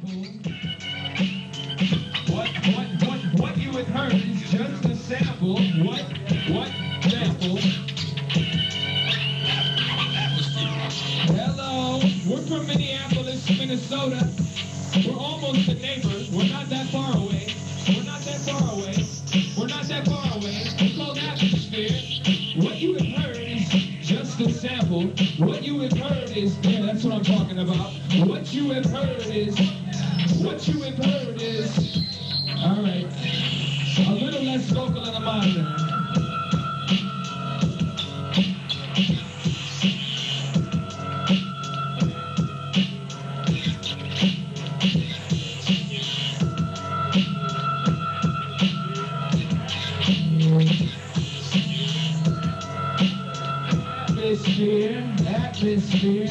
sample. What you have heard is just a sample. What sample? Hello, we're from Minneapolis, Minnesota. We're almost a neighbor. We're not that far away. We're not that far away. We're not that far away. We're called Atmosphere. What you have heard is just a sample. What you have heard is, yeah, that's what I'm talking about. What you have heard is, all right, a little less vocal in the monitor. Atmosphere,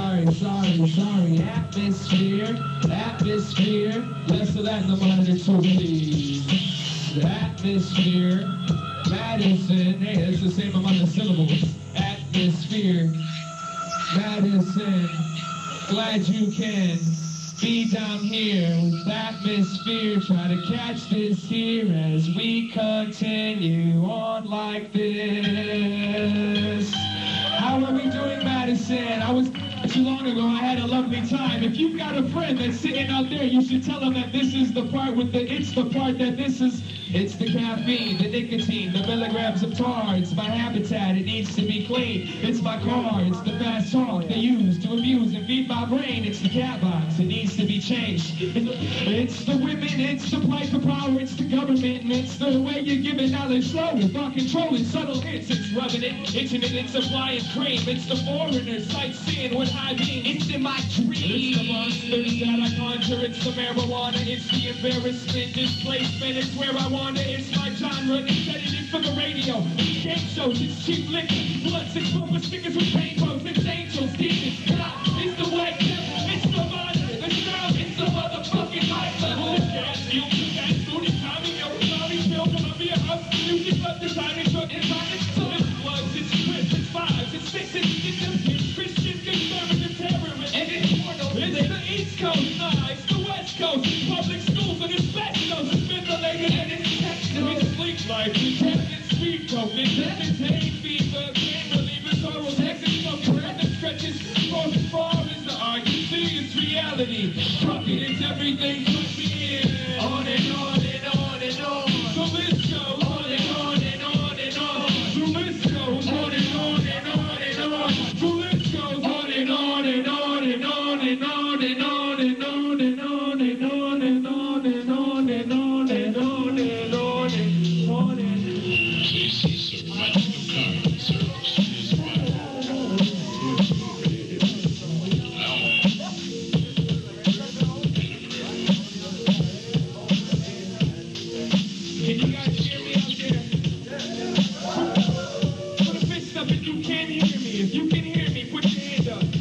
atmosphere, less of that in the monitor too, please. Atmosphere, Madison, hey, that's the same amount of syllables. Atmosphere, Madison, glad you can be down here with atmosphere. Try to catch this here as we continue on like this. How are we doing, Madison? I was too long ago. I had a lovely time. If you've got a friend that's sitting out there, you should tell them that this is the part with the, it's the part that this is, it's the caffeine, the nicotine, the milligrams of tar. It's my habitat, it needs to be clean. It's my car, it's the fast talk they use to amuse and feed my brain. It's the cat box, it needs to be changed. It's the women, it's the plight of power, it's the government, and it's the way you give it knowledge slow. It's not controlling subtle hits, it's rubbing it, itching it, it's applying cream. It's the foreigners sightseeing with high beam. It's in my dream. It's the monsters that I conjure, it's the marijuana, it's the embarrassment, displacement, it's where I want. It's my genre, it's edited for the radio. It's game shows, it's cheap liquor, blood, six bumper stickers with rainbows, it's angels, demons, God, it's the white devil, it's the monitor, the sound, it's the motherfucking high level. It's gas, fuel, gas, food, it's timing, yo, Tommy, Bill, Columbia, House, music, love, the timing, truck, it's timing, so it's bloods, it's twists, it's fives, it's sixes, it's empty, Christian, conservative, terrorists, and it's porno. It's the East Coast, nah, it's the West Coast, public schools, and it's specials, it's ventilated, and it's life, we can't get sweet coke, it's hay fever, can't relieve it, sorrow, Texas, no breath that stretches, far as far as the eye can see, it's reality, fucking it's everything, put me in, on and on and on and on, so let's go, on and on and on and on, so let's go, on and on and on and on, so let's go, on and on and on and on and on and on and on and on and on and on and on and on and on and on. Can you guys hear me out there? Put a fist up if you can hear me. If you can hear me, put your hand up.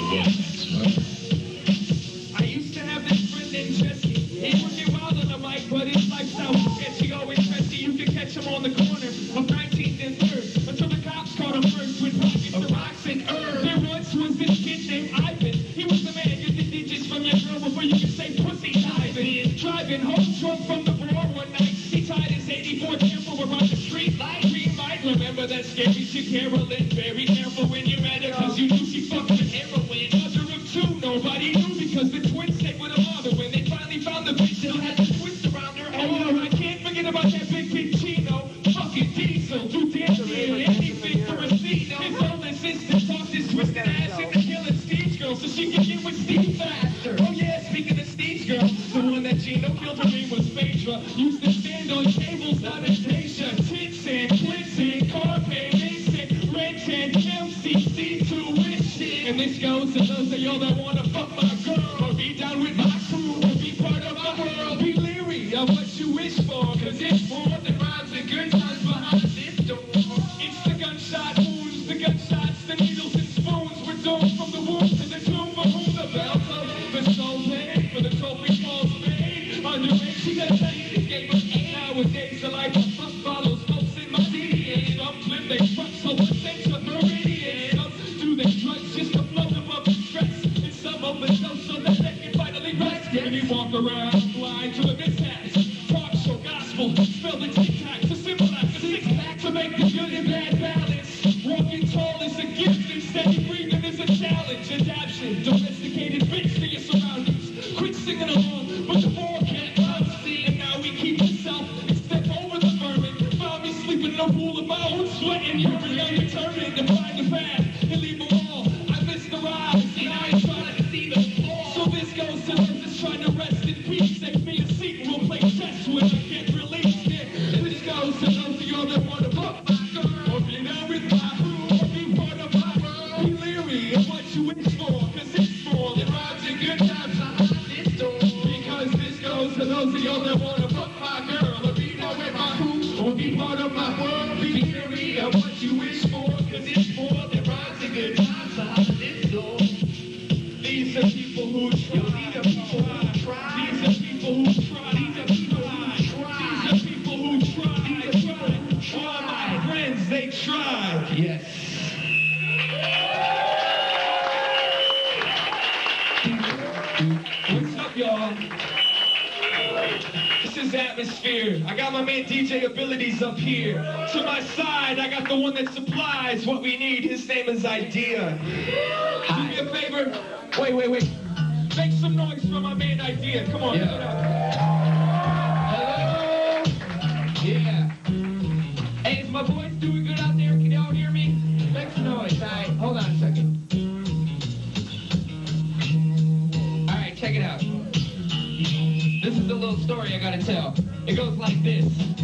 I used to have this friend named Jesse. He would get wild on the mic, but his lifestyle was sketchy, always messy. You could catch him on the corner of 19th and 3rd until the cops caught him first with pockets of rocks and herbs. There once was this kid named Ivan. He was the man, get the digits from your girl before you could say pussy diving. Driving home drunk from the bar one night. He tied his 84 Tempo around the street light. We might remember that scary chick Carolyn. Very careful when you met her, cause you knew she fucked with heroin. Mother of two, nobody knew because the twins stayed with her mother. When they finally found the bitch, still had the twist around her. Oh, I can't forget about that big Chino. Fucking Diesel, do damn near anything for a Cino. His older sister talked this twisted ass into killing Steve's girl so she could get with Steve faster. Oh yeah, speaking of Steve's girl, the one that Gino killed, her name was Phaedra. Used to stand on tables, not a Asia. Tits and clits and car payments and rent and MCC tuition. And this goes to those of y'all that wanna fuck my girl, or be down with my crew, or be part of my world. Be leery of what you wish for, cause it's more than rhymes and good times behind this door. It's the gunshot wounds, the gunshots, the needles and spoons. We're doomed from the womb to the tomb for whom the bells of the soul paid, for the trophy falls made. Underage, she got tell you the game of nowadays. The life of fuck follows folks in my DDA. Some flip they truck, so what they took meridian. Some do they drugs just to float above the stress, and some overdose so that they can finally rest. And you walk around blind to the mishaps. Talk show gospel, spell the tic-tac to symbolize the six-pack to make the good and bad balance. Walking tall is a gift, and steady breathing is a challenge. Adaption, domesticated bitch to your surroundings. Quit singing along, but the ball can't bounce. And now we keep it self and step over the vermin. Found me sleeping in a pool of my own sweat and urine. I'm determined to find the path and leave them all. I miss the rise, and I ain't trying to see them fall. So this goes to those that's trying to rest in peace. Save me a seat, we'll play chess when I get released. And this goes to those of y'all that want to book my girl, or be down with my crew, or be part of my world. Be leery of what you wish for, cause it's for the rhymes and good times behind this door. Because this goes to those of y'all that want to book my girl, or be down with my crew, or be part of my world. Be leery of what you wish for, cause it's for the rhymes and good times behind this door. These are people who try. These are people who try. These are people who try. These are people who try. These are people who try. Try, my friends, they try. Yes. What's up, y'all? This is Atmosphere. I got my man DJ Abilities up here. To my side, I got the one that supplies what we need. His name is Eyedea. Do me a favor. Wait. Make some noise for my man Eyedea. Come on. Yeah. Hello? Yeah. Hey, is my voice doing good out there? Can y'all hear me? Make some noise. All right, hold on a second. All right, check it out. This is a little story I gotta tell. It goes like this.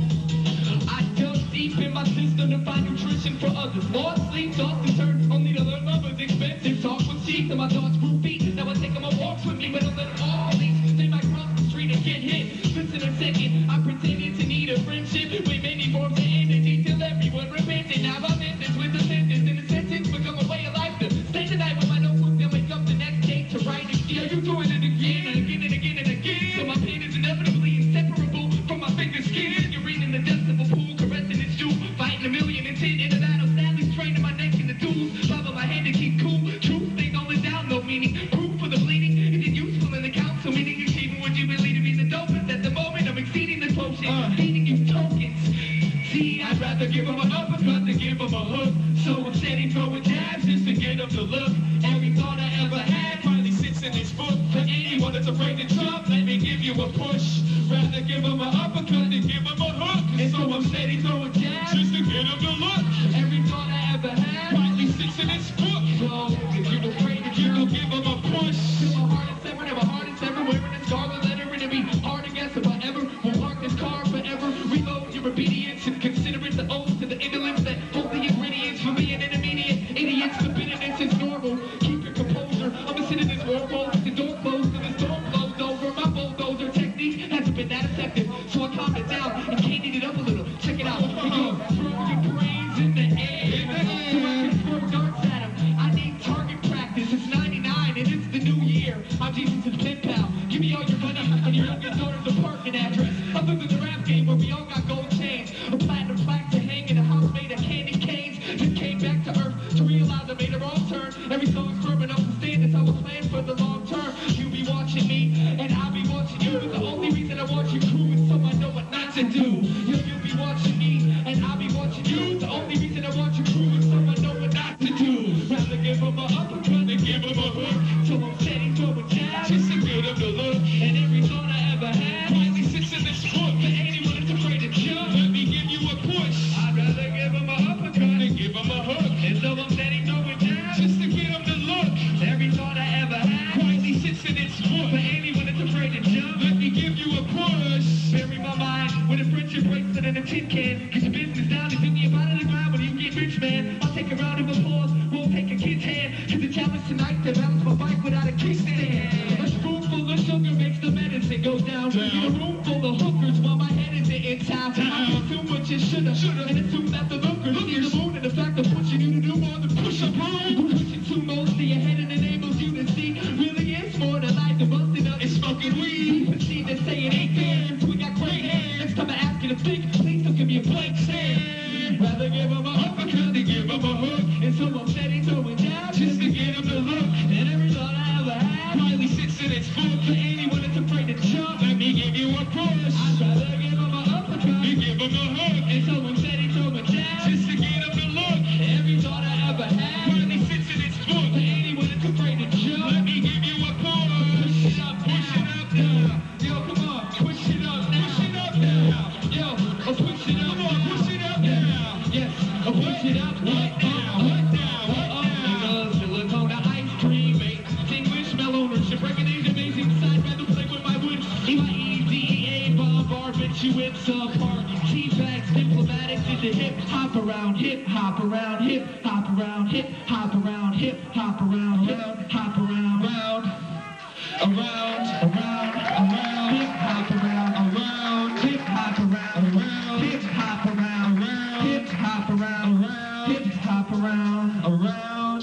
I dug deep in my system to find nutrition for others. Lost sleep, tossed and turned, only to learn love is expensive. Talk with cheeks and my thoughts grew feet. Now I take them on walks with me, but don't let them all leave. They might cross the street and get hit. Listen a second, I'm pretending to need a friendship. With many forms of energy till everyone repented. Now I'm in this with a sentence, and a sentence become a way of life. To stay tonight with my notebook, then wake up the next day to write again. Yeah, you doing it again and again and again and again. So my pain is inevitably inseparable from my finger skin. You're reading the depths of a pool, caressing its jewel. Fighting 1,000,010 in a battle, sadly straining my neck in the duels. Bob my hand to keep cool. Truth ain't going down, no meaning. Proof for the bleeding isn't useful in the council meeting. Achieving what you believe to be the dopest. At the moment, I'm exceeding the quotient, feeding you tokens. See, I'd rather give them an uppercut than give them a hook. So I'm steady throwing jabs just to get them to look. Every thought I ever had finally sits in this book. For anyone that's afraid to jump, let me give you a push. Rather give them an uppercut than give them a hook. And so I'm steady throwing jabs just to get them to look. Every thought I ever had finally sits in this book. So if you're afraid to jump, give them a push. Till my heart is severed, and my heart is ever wearing a scarlet letter. And it'll be hard to guess if I ever will park this car forever. Reload your obedience and consider it the oath to the indolence that hold the ingredients for being an immediate idiots. The bitterness is normal. Keep your composure. I'm a sitting in this world, with the door closed and the storm blows over. My bulldozer technique hasn't been that effective, so I calmed it down and candied it up a little. Check it out. It goes, throw your brains in the air. So I can throw darts at 'em. I need target practice. It's 99 and it's the new year. I'm Jesus' pen pal. Give me all your money and your youngest daughter's apartment address. Other than the rap game where we all got gold chains, a platinum plaque to hang in a house made of candy canes. Just came back to earth to realize I made a wrong turn. Every song's firm enough to stand as I was planned for the long term. You be watching me and I'll be watching you. But the only reason I want your crew is so I know what not to do. You'll be watching me and I'll be watching you. The only reason I want your crew is so I know what not to do. Rather give them a uppercut than give them a hook. So I'm steady throwing jabs just to get them to look. And every thought I ever had finally sits in this book. For anyone that's afraid to jump, let me give you a push. I'd rather give them a uppercut than give them a hook. And so I'm steady throwing jabs just to get them to look. Every thought I ever had quietly sits in its book. For anyone that's afraid to jump, let me give you a push. Bury my mind with a friendship bracelet and a tin can. Cause your business down is in the amount of the ground when you get rich, man. I'll take a round of applause, won't take a kid's hand. Cause the challenge tonight to balance my bike without a kickstand. A spoonful of sugar makes the medicine go down. In a room full of hookers while my head isn't in town. I assume what you shoulda, and assume that the lookers see the moon and the fact of pushing you to do more than push a broom. Pushing too close to your head and enables you to see really is more than life than busting up and smoking weed. But see, they say it ain't fair, so we got great hair. Next time I ask you to think, please don't give me a blank stare. Rather give them a uppercut than give them a hook. And so I'm steady throwing jabs just to get them to look. And every thought I ever had finally sits in its book. For anyone that's up. Let me give you a chorus. Push it up now. Yo, come on, push it up now. Yo, push it up, push it up now. Yes, push it up right now. Right now. Silicone ice cream, mate. English ownership, recognize amazing side, rather play with my wood. Lyedea, barbiturates apart. T-bags, diplomatics, did the hip hop around, hip hop around, hip hop around, hip hop around, hip hop around, hop around, around, hip hop around, hip hop around, hip hop around, hip hop around, hip hop around, around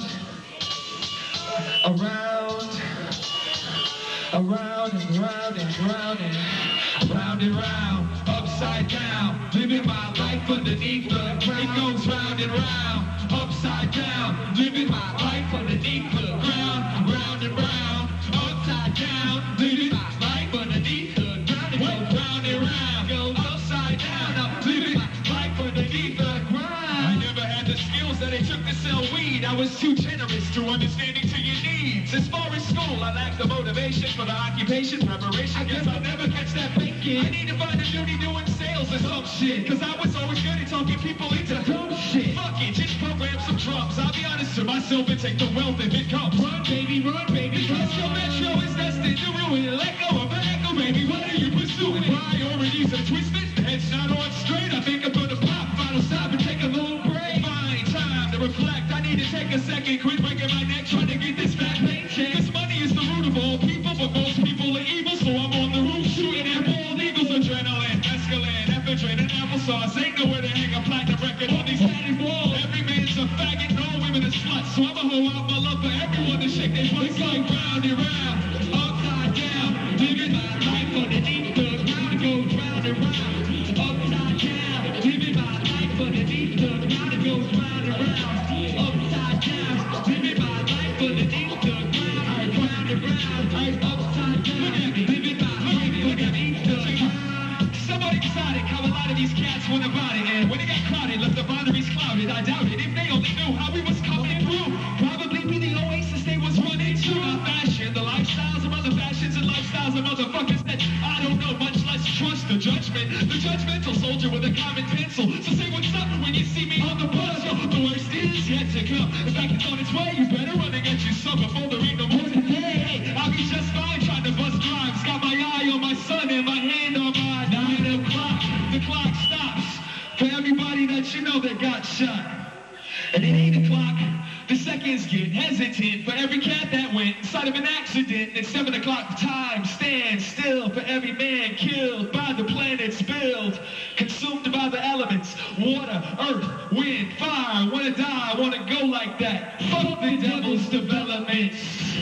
and round, upside down, living my life underneath the ground. It goes round and round, upside down, living my life underneath the ground. Round and round, upside down, living my life underneath the ground. It goes round and round, goes upside down, I'm living my life underneath the ground. I never had the skills that it took to sell weed. I was too generous to understanding to your needs. As far as school, I lacked the motivation for the occupation preparation. I guess I'll never catch that bacon. I need to find a duty doing sales or some shit, cause I was always good at talking people into dumb shit. Fuck it, just program some drums. I'll be honest to myself and take the wealth if it comes. Run baby, cause your metro is destined to ruin. Let go of an echo, baby, what are you pursuing? Priorities are twisted, head's not on straight. I think I'm gonna pop, final stop and take a little break. Fine time to reflect, I need to take a second, quit breaking my neck trying to get this fat paycheck. Cause money is the root of all people, but most people are evil, so I'm on the roof shooting at bald eagles. Adrenaline, escalade, ephedrine, and applesauce. Ain't nowhere to hang a platinum record on these tatted walls. Every man's a faggot, no women are sluts, so I'ma hold out my love for everyone to shake their butts like round and round, upside down, living my life underneath the ground. It goes round and round, upside down, living my life underneath the ground. It goes round and round, upside down, living my life underneath the ground. Round and round, upside down, living my life underneath the ground. Somebody decided how a lot of these cats went about it, and when it got crowded, left the boundaries clouded. I doubt it. If they only knew how we was coming through, probably be the oasis they was running to. Not fashion, the lifestyles of other fashions and lifestyles of motherfuckers that I don't know, much less trust the judgment. The judgmental soldier with a common pencil. So say what's up when you see me on the bus. Yo, the worst is yet to come. In fact, it's on its way. You better run and get you some before there ain't no more today. Hey, I'll be just fine trying to bust rhymes. Got my eye on my son and my hand on my 9 o'clock. The clock stops for everybody that you know that got shot. And at 8 o'clock, the seconds get hesitant for every cat that went inside of an accident. And at 7 o'clock, time stands still for every man killed by the planet spilled, consumed by the elements, water, earth, wind, fire. Wanna die, wanna go like that. Fuck the devil's developments.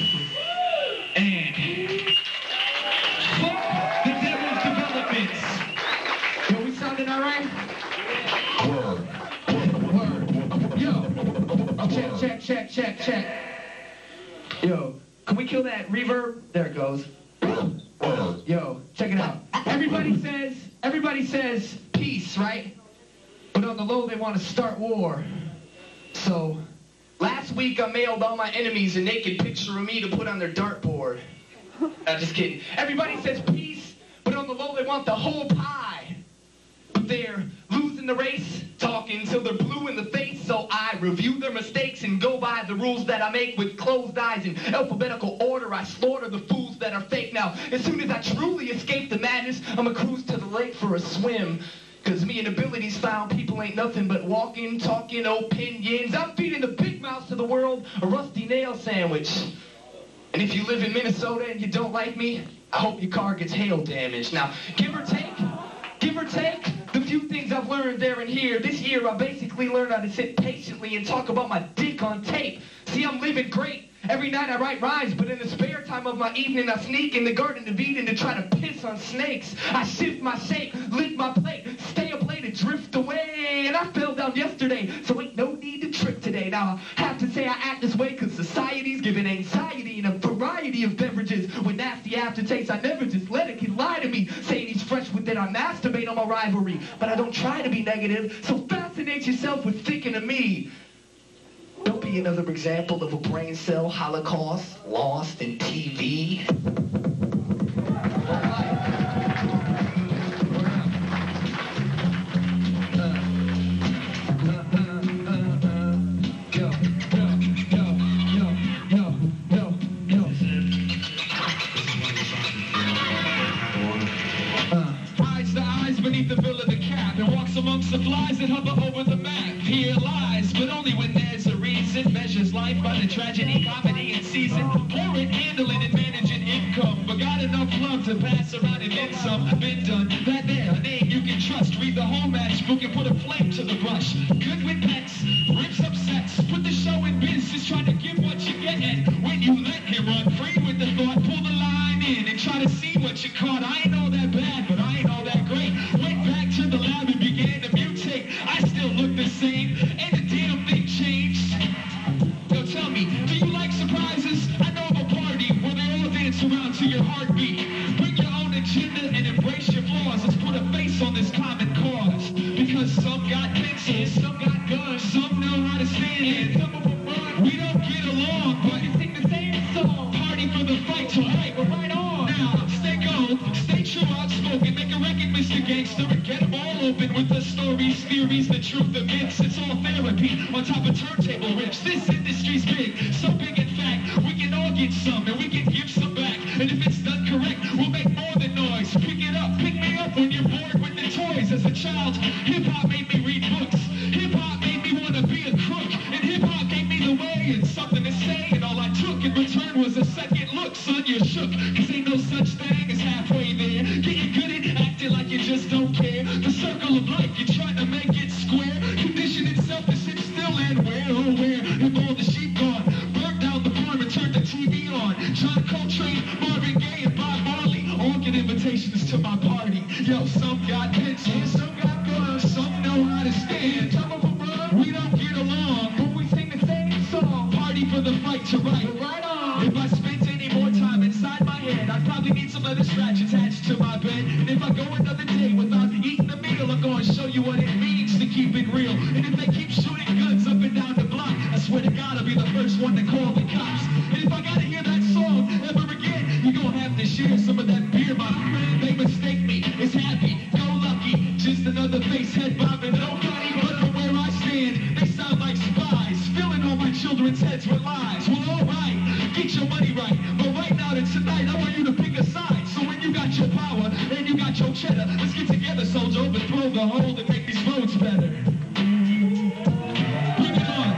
And fuck the devil's developments. Yo, we sounding all right? Word. Yo, check. Yo, can we kill that reverb? There it goes. Yo, check it out. Everybody says peace, right? But on the low, they want to start war. So, last week I mailed all my enemies a naked picture of me to put on their dartboard. Just kidding. Everybody says peace, but on the low, they want the whole pie. But they're losing the race, talking till they're blue in the face. So I review their mistakes and go by the rules that I make with closed eyes in alphabetical order. I slaughter the fools that are fake. Now, as soon as I truly escape the madness, I'ma cruise to the lake for a swim. Cause me and abilities found, people ain't nothing but walking, talking opinions. I'm feeding the big mouths of the world a rusty nail sandwich. And if you live in Minnesota and you don't like me, I hope your car gets hail damage. Now, give or take, the few things I've learned there and here. This year I basically learned how to sit patiently and talk about my dick on tape. See, I'm living great. Every night I write rhymes, but in the spare time of my evening I sneak in the Garden of Eden to try to piss on snakes. I shift my shape, lick my plate, stay up late and drift away. And I fell down yesterday, so ain't no need to trip today. Now I have to say I act this way cause society's giving anxiety and a variety of beverages with nasty aftertaste. I never just let a kid lie to me, saying he's fresh with it. I masturbate on my rivalry, but I don't try to be negative. So fascinate yourself with thinking of me. Don't be another example of a brain cell holocaust lost in TV. Beneath the bill of the cap and walks amongst the flies that hover over the map. Here lies, but only when there's a reason. Measures life by the tragedy, comedy, and season. Parent, handling, and managing income, but got enough love to pass around and then some. Been done, that there, a name you can trust. Read the whole match book and put a flame to the brush. Good with pets, rips up sets. Put the show in business, trying to give what you get. And when you let him run free with the thought, pull the line in and try to see what you caught. I ain't all that bad, but I ain't all that great. Went back to the lab and began to mutate. I still look the same, and the damn thing changed. Yo, tell me, do you like surprises? I know of a party where they all dance around to your heartbeat. Bring your own agenda and embrace your flaws. Let's put a face on this common cause. Because some got pencils, some got guns, some know how to stand, some of them run. We don't get along, but you sing the same song. Party for the fight, so right, we're right on. Now, stay gold, stay true, outspoken, make a record, Mr. Gangster, and get them all open with the stories, theories, the truth, the myths. It's all therapy on top of turntable riffs. This industry's big, so big in fact, we can all get some and we can give some back. And if it's done correct, we'll make more than noise. Pick it up, pick me up when you're bored with the toys. As a child, hip-hop made me read books. Hip-hop made me want to be a crook. And hip-hop gave me the way and something to say. And all I took in return was a second look. Son, you're shook, cause ain't no such thing as halfway there. Getting good at acting like you just don't care. The circle of life, you're trying to make it square. Condition itself to sit still and where, oh where, if all the sheep gone. Burn down the farm and turn the TV on. John Coltrane, Marvin Gaye, and Bob Marley all get invitations to my party. Yo, some got pencils, some got guns, some know how to stand. Some of them run, we don't get along, but we sing the same song. Party for the fight to right, right on. If I spent any more time inside my head, I'd probably need some leather scratch attached to my bed. And if I go another day without eating a meal, I'm going to show you what it means to keep it real. And if they keep shooting guns up and down the block, I swear to God I'll be the first one to call the cops. And if I gotta hear that song ever again, you're gonna have to share some of that beer, my friend. They mistake me, it's happy, go lucky, just another face head bobbing. Nobody but know where I stand. They sound like spies, filling all my children's heads with lies. Well, alright, get your money right, but right now to tonight I want you to pick a side. So when you got your power and you got your cheddar, let's get together, soldier, overthrow the hold and make these roads better. Bring it on.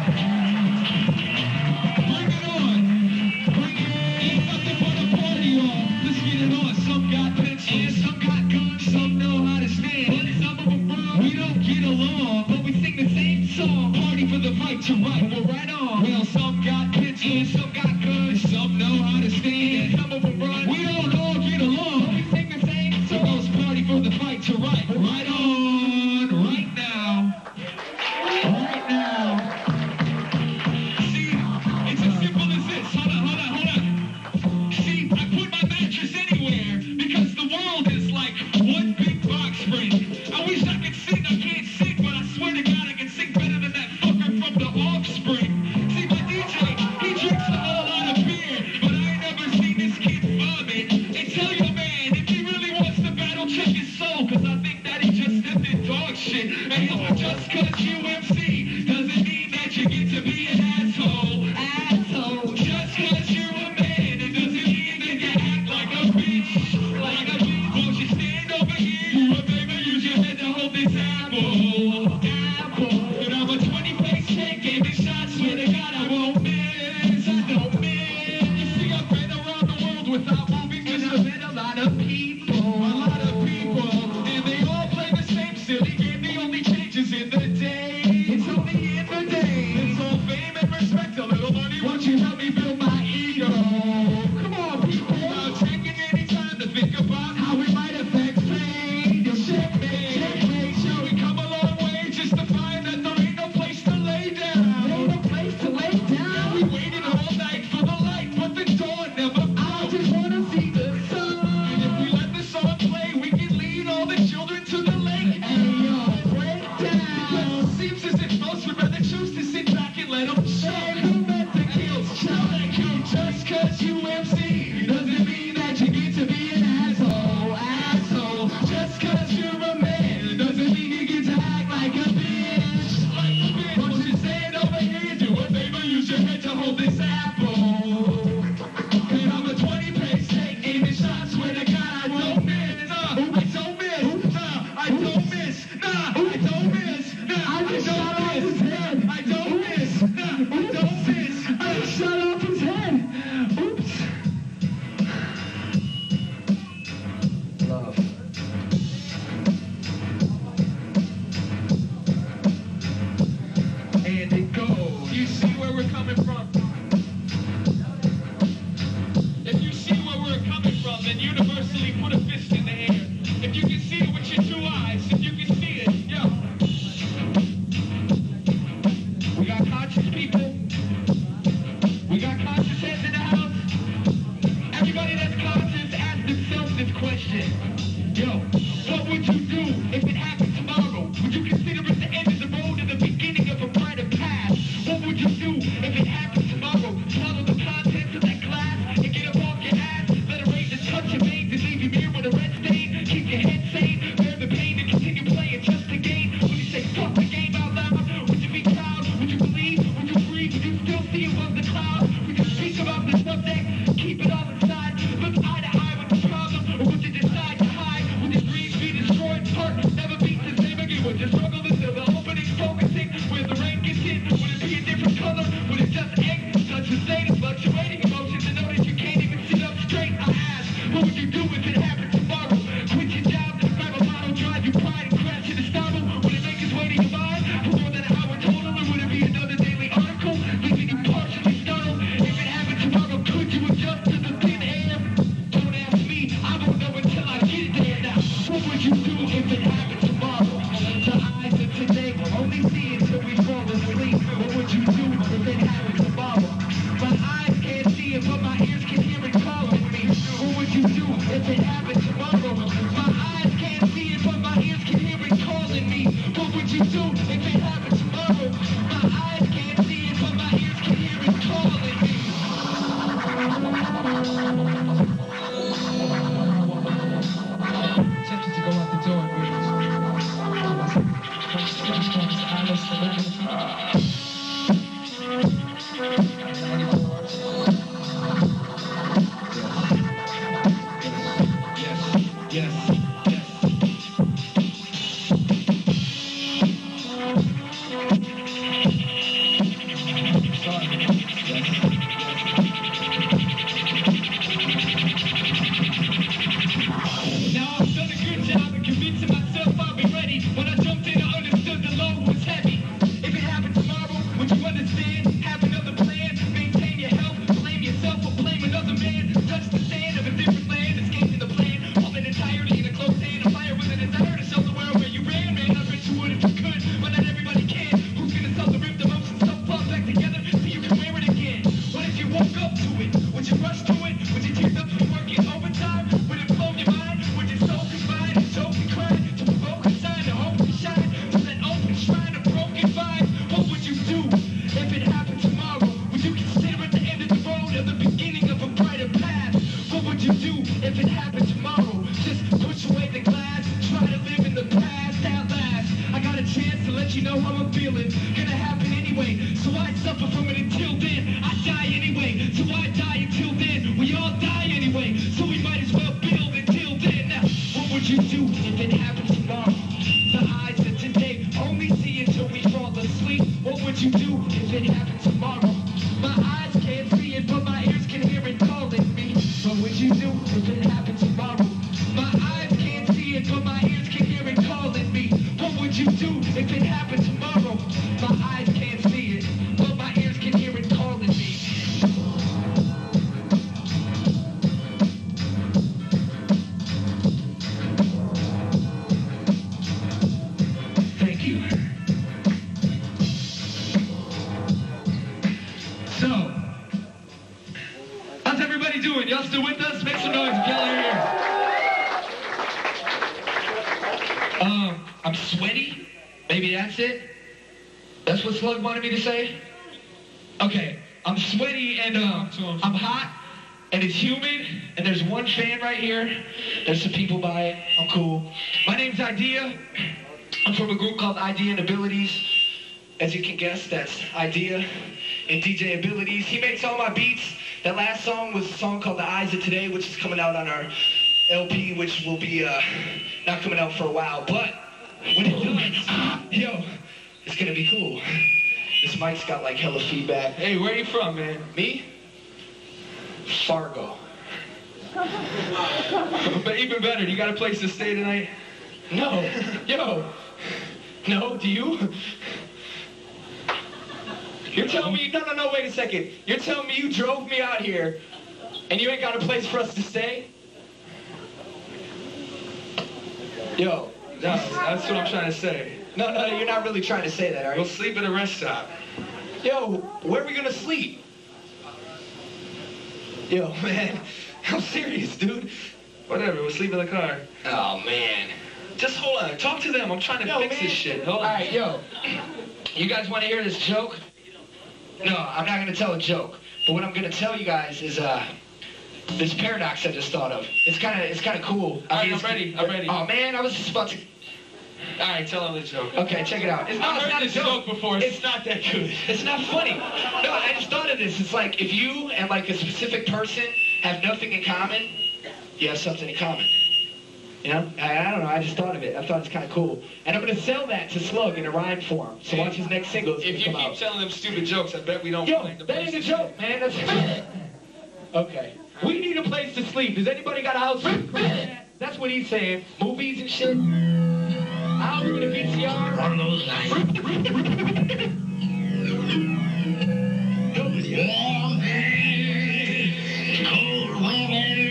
Bring it on. Bring it. Ain't nothing but a party on. Let's get it on. Some got pencils, some got guns, some know how to stand, but some of them run. We don't get along, but we sing the same song. Party for the fight to right, we're right on. Well, some got pencils, some got guns, some know how to stand, some of them run. We don't all get along, but we sing the same song. Party for the fight to right, right on, right now. Right now. See, it's as simple as this. Hold on. See, I put my mattress anywhere because the world is like one big box spring. I wish I could sing, I can't sing, but I swear to God I can sing better than that fucker from the Offspring. See, my DJ, he drinks a whole lot of beer, but I ain't never seen this kid vomit. And tell your man, if he really wants to battle, check his soul, cause I think that he just stepped in dog shit. And yo, just cause you MC doesn't mean that you get to be an asshole. Asshole. Just cause you're a man, it doesn't mean that you act like a bitch. Like a bitch. Won't you stand over here, you a baby, use your head to hold this apple. Apple. And I'm a 20-pace check, gave it shots, swear to God I won't miss. I don't miss. You see, I've been around the world without moving, and I've met a lot of people. A lot of people. And they all play the same silly game, the only changes in the day. It's only in the day. It's all fame and respect, a little money. Won't you help me build my ego? Come on, people. Without taking any time to think about how it might affect fame. Your checkmate. Shall we come a long way just to find that there ain't no place to lay down? There ain't no place to lay down. We waited all night for the light, but the dawn never. I just wanna see the sun. And if we let the and universally put a fist in the air. If you can see it with your 2 eyes, if you can see it, yo. We got conscious people. We got conscious heads in the house. Everybody that's conscious, ask themselves this question. Yo, what would you do if it happened tomorrow? Would you consider it the end of the road or the beginning of a brighter path? What would you do if it happened tomorrow? Follow the contents of that class and get up off your ass. Let a razor touch your veins and leave you near with a red stain. Keep your head sane, bear the pain and continue playing just the game. Would you say fuck the game out loud? Would you be proud? Would you believe? Would you breathe? Would you still see above the clouds? Would you speak about the subject? Keep it all inside. Look eye to eye with the problem, or would you decide to hide? Would your dreams be destroyed? Heart never beats the same again. Would you struggle until the opening focusing where the rain gets in? Would it be a different color? Would it just end? Such a state of fluctuating emotions and notice you can't even sit up straight. I ask, what would you do if it happened tomorrow? Quit your job, grab a bottle, drive your pride and crash in the stable? Would it make its way to your mind for more than an hour total? Or would it be another daily article leaving you partially startled? If it happened tomorrow, could you adjust to the thin air? Don't ask me, I won't know until I get there. Now, what would you do if it happened tomorrow? The eyes of today only see until we fall asleep. What would you do if it happened tomorrow? My eyes can't see it, but my ears can hear it calling me. What would you do if it happened tomorrow? My eyes can't see it, but my ears can hear it calling me. What would you do if it happened tomorrow? My eyes can't see it, but my ears can hear it calling me. Tempted to go out the door, Y'all still with us? Make some noise if y'all are here. I'm sweaty. Maybe that's it. That's what Slug wanted me to say? Okay, I'm sweaty and I'm hot and it's humid and there's one fan right here. There's some people by it. I'm cool. My name's Eyedea. I'm from a group called Eyedea and Abilities. As you can guess, that's Eyedea and DJ Abilities. He makes all my beats. That last song was a song called The Eyes of Today, which is coming out on our LP, which will be not coming out for a while. But when it does, yo, it's gonna be cool. This mic's got like hella feedback. Hey, where are you from, man? Me? Fargo. But even better, you got a place to stay tonight? No. Yo. No, do you? You're telling me, no, wait a second. You're telling me you drove me out here and you ain't got a place for us to stay? Yo, No, that's what I'm trying to say. no, you're not really trying to say that, are We'll you? sleep at a rest stop. Yo, where are we gonna sleep? Yo, man, I'm serious, dude. Whatever, we'll sleep in the car. Oh, man. Just hold on, talk to them. I'm trying to fix this shit. Hold on. Alright, yo. You guys want to hear this joke? No, I'm not gonna tell a joke. But what I'm gonna tell you guys is this paradox I just thought of. It's kind of cool. Alright, I'm ready. Oh man, I was just about to. Alright, tell them the joke. Okay, check it out. It's I've heard not this a joke. joke before. It's not that good. It's not funny. No, I just thought of this. It's like if you and like a specific person have nothing in common, you have something in common. You know? I don't know. I just thought of it. I thought it's kind of cool. And I'm going to sell that to Slug in a rhyme form. So watch his next single. If you keep telling them stupid jokes, I bet we don't Yo, find the that ain't a joke, man. That's okay. We need a place to sleep. Does anybody got a house? That's what he's saying. Movies and shit. I'll do the VCR. On those lines. Warm days, cold weather,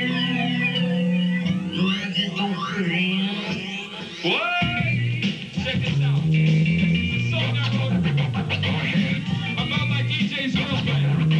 What? Check this out. This is a song I wrote about my DJ's girlfriend.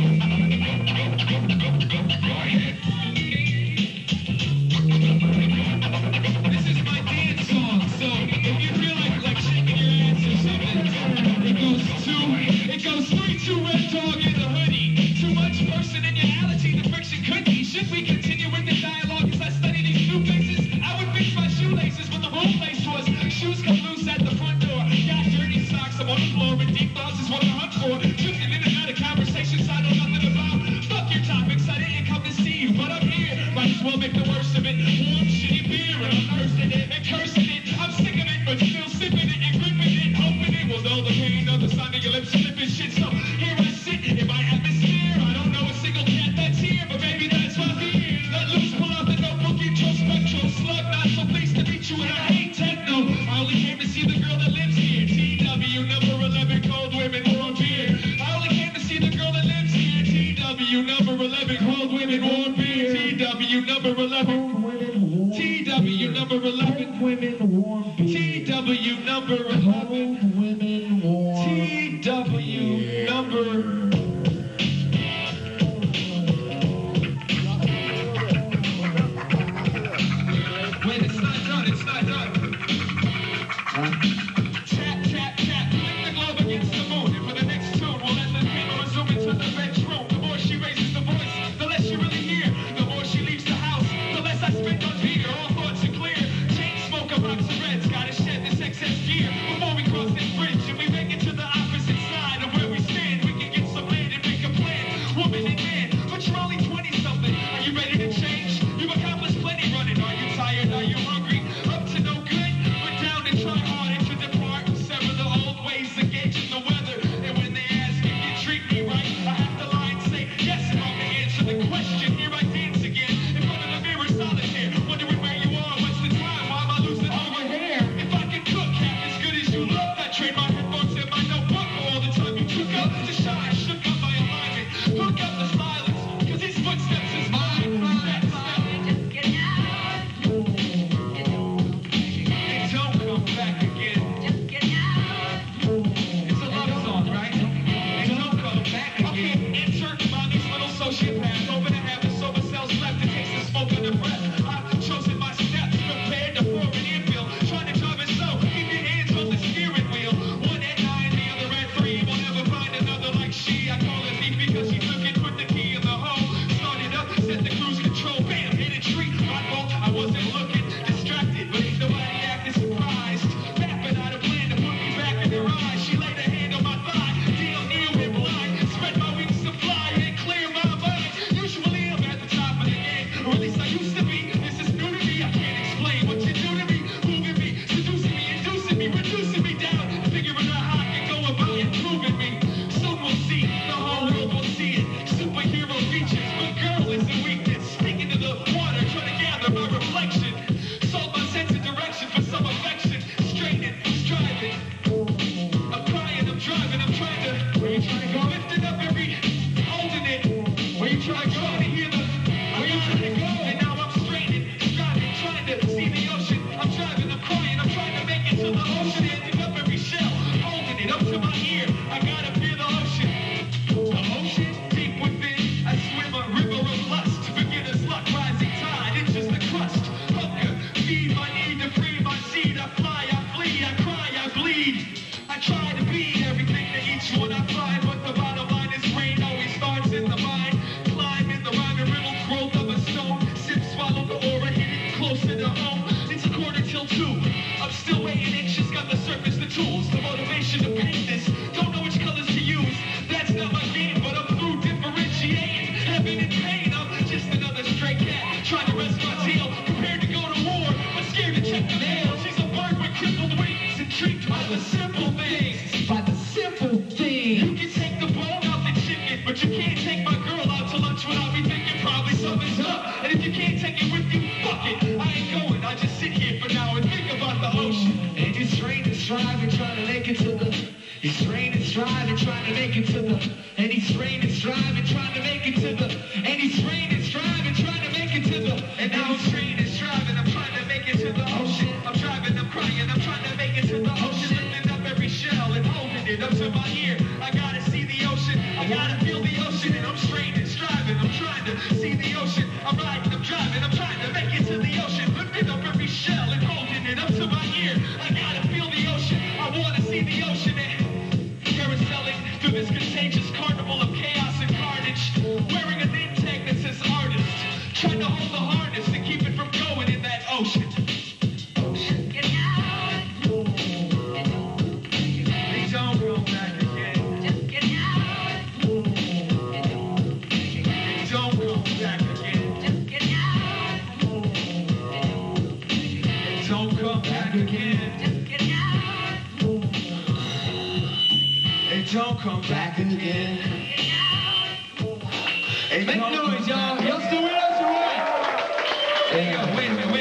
This is my dance song, so if you feel like shaking your ass or something, it goes 3-2 red dog in the hoodie. Too much personality, the friction could be. Should we continue with the dialogue as I study these new faces? I would fix my shoelaces, but the wrong place was. Shoes come loose at the front door. Got dirty socks, I'm on the floor, and deep thoughts is what I hunt for. Drifting in and out of conversations I know nothing about. Fuck your topics, I didn't come to see you, but I'm here. Might as well make the worst of it. Warm, shitty beer, and I'm thirsting it and cursing it. I'm sick of it, but still sipping it and gripping it, hoping it will know the pain of the sound of your lips slipping shit. So here I sit in my atmosphere. I don't know a single cat that's here, but maybe that's my fear. Let loose, pull out the notebook, introspectral slug. Not so pleased to meet you, and I hate techno. I only came to see the girl that lives here. TW number 11, cold women, warm beer. I only came to see the girl that lives here. TW number 11, cold women, warm beer. TW number 11. TW number 11. Women warm beer. TW number 11. Women warm. TW number. Wait, it's not done. It's not done. Tap, tap, tap. Flick the globe against the moon. And for the next tune, we'll let the camera zoom into the bedroom. The more she raises the voice, the less you really hear. The more she leaves the house, the less I spend on beer. All thoughts are clear. Chain smoke, a box of reds. Gotta shed this excess gear before we cross this follow the aura, hit it closer to home. It's 1:45. I'm still waiting, anxious, got the surface, the tools, the motivation to paint this. Don't know which colors to use, that's not my game, but I'm through differentiating. Heaven and pain, I'm just another stray cat, trying to rest my tail, prepared to go to war, but scared to check the mail. She's a bird with crippled wings, intrigued by the simple things. By the simple thing. You can take the bone out the chicken, but you can't take my girl out to lunch without me thinking probably something's up. And if you can't take it with you, fuck it, I ain't going, I just sit here for now and think about the ocean. And he's straining, striving, trying to make it to the. He's straining, striving, trying to make it to the. And he's straining, striving, trying to make it to the. And he's straining, striving, trying to make it to the. And now I'm straining, striving, I'm trying to make it to the ocean. I'm driving, I'm crying, I'm trying to make it to the ocean. Lifting up every shell and holding it up to my ear. I gotta see the ocean, I gotta feel the ocean. And I'm straining, striving, I'm trying to see the ocean. I'm riding, I'm driving, I'm trying to make it to the ocean. Lifting up every shell and holding it up to my ear. I gotta feel the ocean, I wanna see the ocean. And carouseling through this contagious carnival of chaos and carnage. Wearing a name tag that says artist. Trying to hold the harness and keep it from going in that ocean. Get out. They don't come back again. Just get out. They don't come back again. Just get out. They don't come back again. Just get out. They don't come back again. Hey, make noise, y'all. Y'all still with us or what? Hey, yo, wait a minute.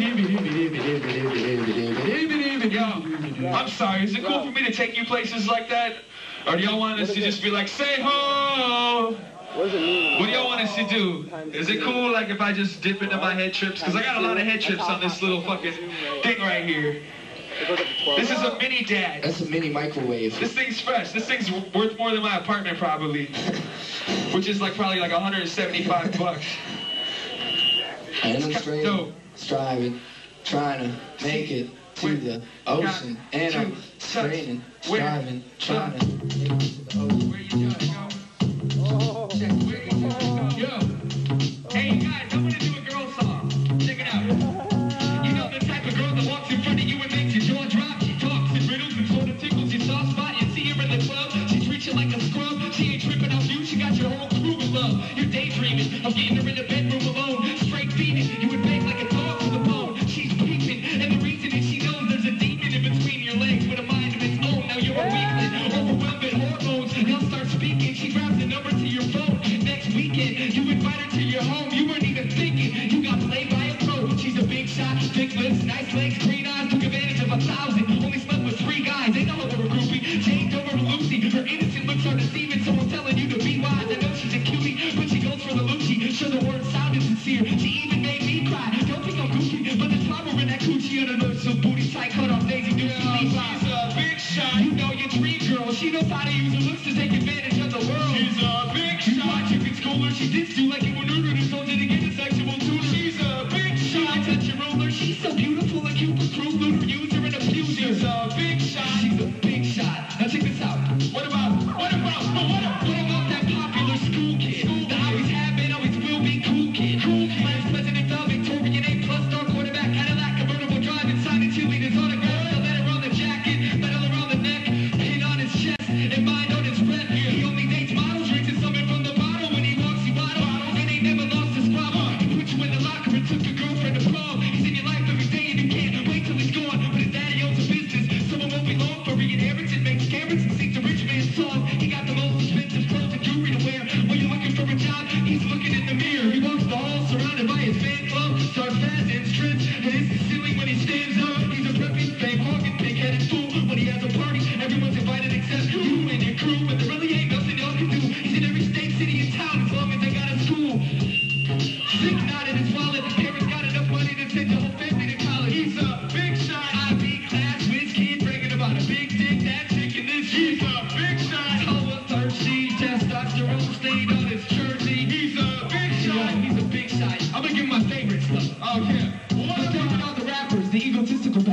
Yo, I'm sorry. Is it cool for me to take you places like that? Or do y'all want us to just be like, say ho? What do y'all want us to do? Is it cool, like, if I just dip into my head trips? Because I got a lot of head trips on this little fucking thing right here. This is a mini dad. That's a mini microwave. This thing's fresh. This thing's worth more than my apartment probably. Which is like probably like $175. And I'm Dope. straining, striving, trying to make it to the ocean. And I'm straining, striving, trying to make it to the ocean. Where you gotta go? Check where you gotta go. Yo. Hey, you guys, I'm gonna do a girl song. Check it out. You know the type of girl that walks in front of you and makes your jaw drop. She talks in riddles and sort of tickles your soft spot. You see her in the club, she's reaching like a scrub. She ain't tripping off you, she got your whole crew in love. You're daydreaming of getting her in the bedroom alone. Straight feeding, you would bang like a dog to the bone. She's peeping, and the reason is she knows there's a demon in between your legs with a mind of its own. Now you're a weakling, overwhelmed with hormones. Y'all start speaking, she grabs the number to your phone. Next weekend, you invite her to your home. You weren't even thinking, you got played by a pro. She's a big shot, thick lips, nice legs, green eyes. Took advantage of 1,000, only slept with 3 guys. They know her a groupie, changed over to Lucy. Her innocent looks are deceiving, so I'm telling you to be wise. I know she's a cutie, but she goes for the Lucci. Sure, the words sounded sincere. She even made me cry. Don't think I'm goofy, but there's power in that coochie under the so booty tight, cut off Daisy Dukes. She's a big shot. You know your dream girl. She knows how to use her looks to take advantage of the world. She's a big shot. You thought you could school her. She did you like it when Uber resulted in getting sexual tutor. She's a big shot. I touch your roller. She's so beautiful and cute with cruel lunar user and abuser. She's a big shot. She's a big shot. Now check this out. What about that popular school kid? That always have been, always will be cool kid. Last president of Victorian A+ star quarterback, Cadillac, convertible drive, and signing cheerleaders autograph. The letter on the jacket, medal around the neck, pin on his chest, and mind on his breath. He only dates models, drinks and something from the bottle. When he walks, you bottle, and ain't never lost his squabble. He put you in the locker and took your girlfriend to prom. He's in your life every day and you can't wait till he's gone. But his daddy owns a business, someone won't be long for he inherits and makes carrots and sings a rich man's song. He got the most expensive clothes and jewelry to wear. When you're looking for a job, he's looking in the mirror. He walks the hall surrounded by his fan club, starts fast and strips, and it's the ceiling when he stands up. He's a preppy, fame hogging, big-headed fool. When he has a party, everyone's invited except you and your crew. But there really ain't nothing y'all can do. He's in every state, city, and town as long as they got a school. Sick knot in his wallet, his parents got enough money to send your whole family to college. He's a big shot, IB class, whiz kid, bragging about a big dick, that chick in this shit. He's a big shot, color thirsty, testosterone stayed on his jersey. He's a big shot, he's a big shot. I'm gonna give him my favorite stuff. Oh yeah. Let's talk about the rappers, the egotistical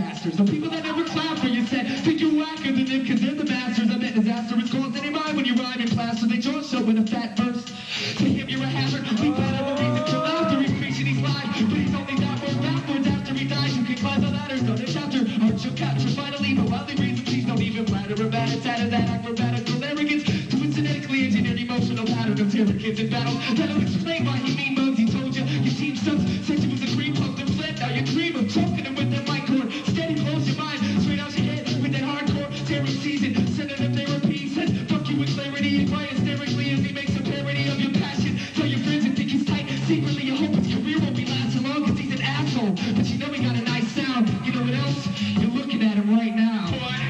Said you was a dream pumped and fled. Now you dream of choking them with that mic cord. Steady blows your mind. Straight out your head with that hardcore tearing season. Sending them therapy. Said fuck you with clarity and cry hysterically as he makes a parody of your passion. Tell your friends and think he's tight. Secretly you hope his career won't be lasting long because he's an asshole. But you know he got a nice sound. You know what else? You're looking at him right now.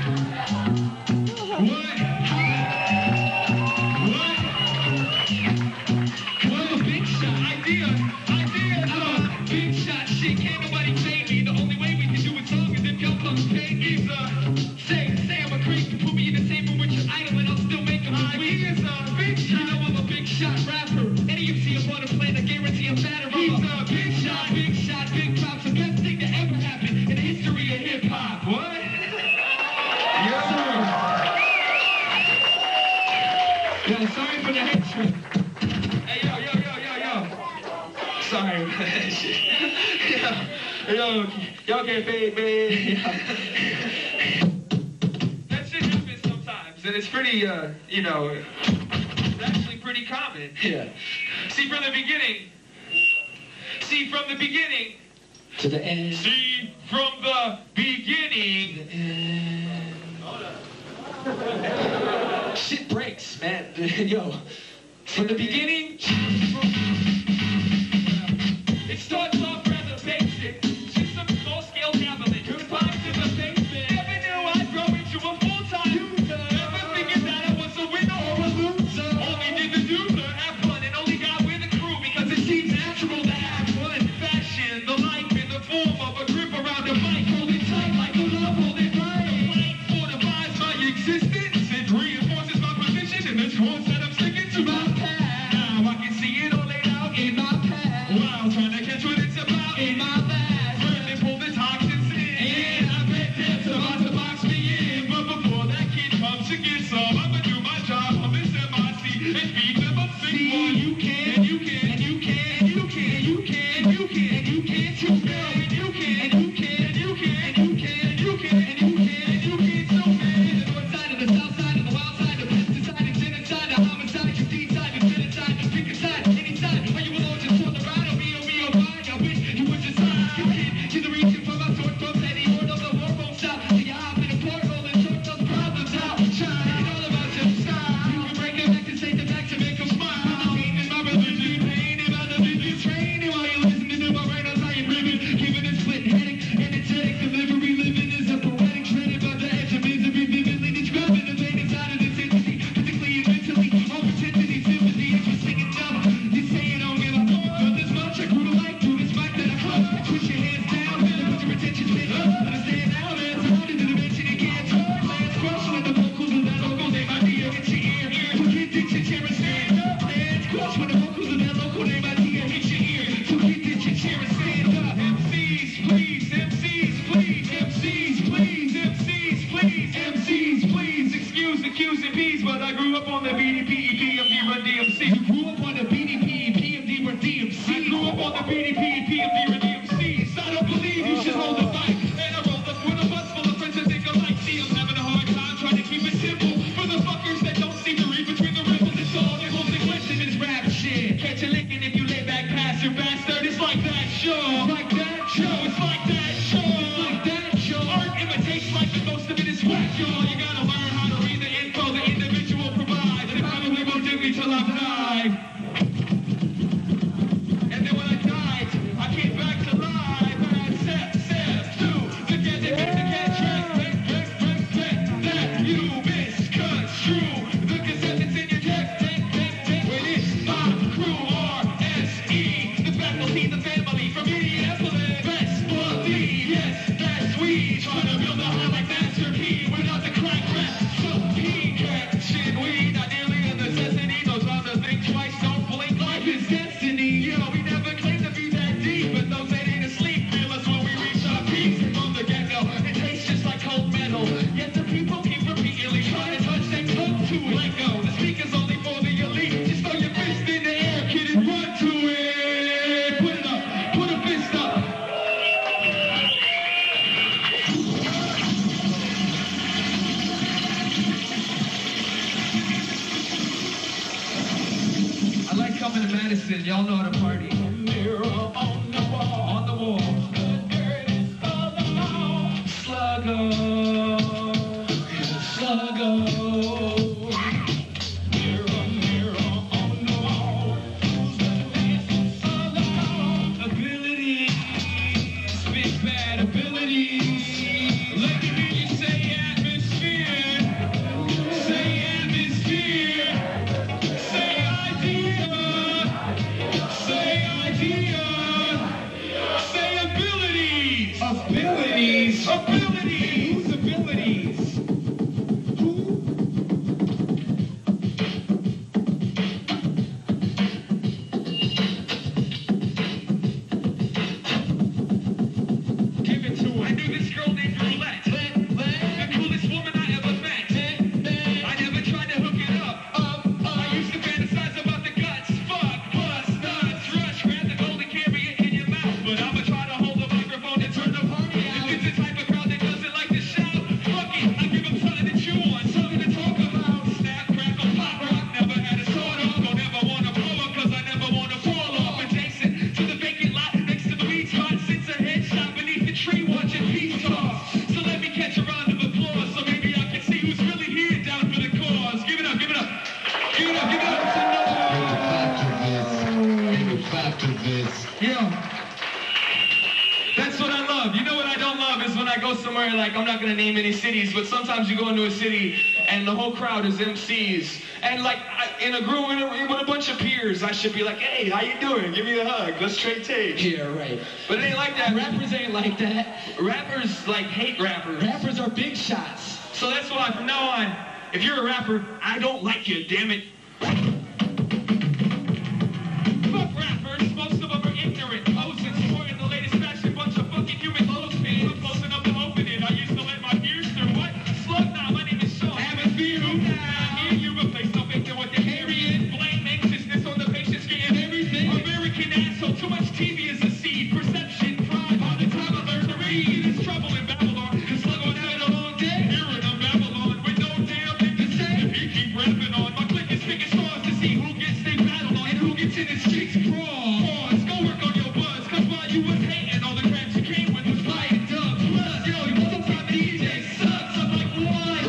What? I'm a big shot. Idea. I'm a big shot. Shit, can't nobody fade me. The only way we can do it song is if y'all fucking pay me. Say I'm a creep. Put me in the same room with your idol and I'll still make him a big shot. You know I'm a big shot rapper. Any MC up on the planet, I guarantee I'm fatter. I'm a big shot, big props. The best thing to ever happen in the history of hip hop. What? Yes, sir. Yo, sorry for the hatred. Hey, yo. Sorry for that shit. Yo, y'all can't fade me. That shit happens sometimes, and it's pretty, it's actually pretty common. Yeah. See from the beginning. To the end. See from the beginning. To the end. Shit breaks, man. Yo. From the beginning. It starts off rather basic. Just some small-scale gambling. Good vibes in the basement. Never knew I'd grow into a full-time user. Never figured that I was a winner or a loser. Only did the doer have fun and only got with a crew because it seems natural to have fun. Fashion, the life in the form of a grip around a mic. Hold it tight like a love, hold it right. The light fortifies my existence. It reinforces my position in this course that I'm sticking to my path. Now I can see it all laid out in my path. While trying to catch what it's about in my life. First they pull the toxins in. And I bet that's about to box me in. But before that kid comes to get some, I'ma do my job on this MIC and feed them a sick one. You can, and you can, and you can, and you can, and you can, and you can, and you can too. And you can, and you can, and you can, and you can, and you can, and you can, and you can so bad. The north side and the south side and the wild side, the pesticide and genocide, the homicide, your D-side, the genocide, pick a side, any side. Are you alone just on the ride or me, bye? I wish you would just sign. You kid, to the region from my sword from any horde of the war won't stop. So you hop in a portal and sort those problems out. Shine, ain't all about your style. You can break it back to say the back to make them smile. Pain in my religion, pain in my religion. Training while you're listening to my right on how you're living. Giving a split headache, energetic delivery. Living is a poetic shredded by the edge of misery. Vividly describing the pain inside of this entity. Physically and mentally, all intensity, sympathy, interesting and dumb. You say you don't give a fuck, but this much I grew to like. Do this mic that I club. Twist your hands down, and put your attention spin up. Understand now, there's a lot in the dimension you can't talk. Plans crush when the vocals of that local name idea hit your ear. Forget ditching, chair and stand up. Plans crush when the vocals of that local name idea hit your ear. Forget ditching, chair and stand up. MCs, please, MCs, please, MCs, please, MCs, please, MCs, please. Excuse the Q's and P's, but I grew up on the BDP, PMD, Run DMC. You grew up on the BDP, PMD, Run DMC. I grew up on the BDP, PMD, Run DMC. I don't believe you should hold the mic. And I rolled up with a bus full of friends that think alike. See, I'm having a hard time trying to keep it simple. For the fuckers that don't seem to read between the ripples, it's all the most question is rap shit. Catch a licking if you lay back past your bastard. It's like that show. It's like that show. It's like that show. It's like that show. Art imitates like the most of it is whack, y'all. You gotta learn how to read the info the individual provides. They probably won't do me till I'm died. And then when I died, I came back to life. And I said, to get that you misconstrue the cassette that's in your text. When it's my crew, R.S.E. The faculty, the family from Minneapolis. Best believe, yes, that's we. Trying to build a high like Master P without the crack rap. So P catching weed, not nearly a necessity. Those other things twice, don't blink. Life is destiny. You know, we never claim to be that deep, but those that ain't asleep feel us when we reach our peaks. From the get-go, it tastes just like cold metal. Yet the people keep repeatedly trying to touch their tongue to it. Let go. The speaker's only for the elite. Just throw your fist in the air, kid, and run to it. Put it up. Put a fist up. I like coming to Madison. Y'all know how to party. Mirror on the wall. Abilities! Whose abilities? Who? Give it to him. I knew this girl named Roulette. The coolest woman I ever met. I never tried to hook it up. I used to fantasize about the guts. Fuck, bust, nuts, rush, grab the gold and carry it in your mouth. But I'ma try to hold the microphone and turn the party out. If it's the type of crowd that doesn't like to shout, fuck it, I give them something to chew on, something to talk about. Snap, crackle, pop, rock, never had a sword off. Don't ever wanna blow up, cause I never wanna fall off. Adjacent to the vacant lot next to the weed spot sits a headshot beneath the tree watching peace talks. So let me catch a round of applause so maybe I can see who's really here down for the cause. Give it up, give it up. Give it up, give it up. Clap to this. Yeah. That's what I love. You know what I don't love is when I go somewhere, like, I'm not going to name any cities, but sometimes you go into a city and the whole crowd is MCs. And, like, in a group with a bunch of peers, I should be like, hey, how you doing? Give me a hug. Let's trade tapes. Yeah, right. But it ain't like that. Rappers ain't like that. Rappers, like, hate rappers. Rappers are big shots. So that's why, from now on, if you're a rapper, I don't like you, damn it. Fuck rappers, most of them are ignorant, posing, supporting the latest fashion, bunch of fucking human clothespins. I'm close enough to open it. I used to let my peers through. What? Slug now, my name is Sean. Have a few. I hear you replace no victim with the carrying. Blame anxiousness on the patient's getting everything. American asshole, too much TV is a seed. Perception, pride, all the time I learned to read. It's trouble in Babylon. Cause Slug on night a long day. Hearing of Babylon with no damn thing to say. If you keep rapping on, my click is picking straws to see who gets they battle on and who gets in the streets crawl. Pause, go work on your buzz. Cause while you was hating, all the crabs you came with was fighting dubs. Plus, yo, you sometimes DJ sucks. I'm like, what?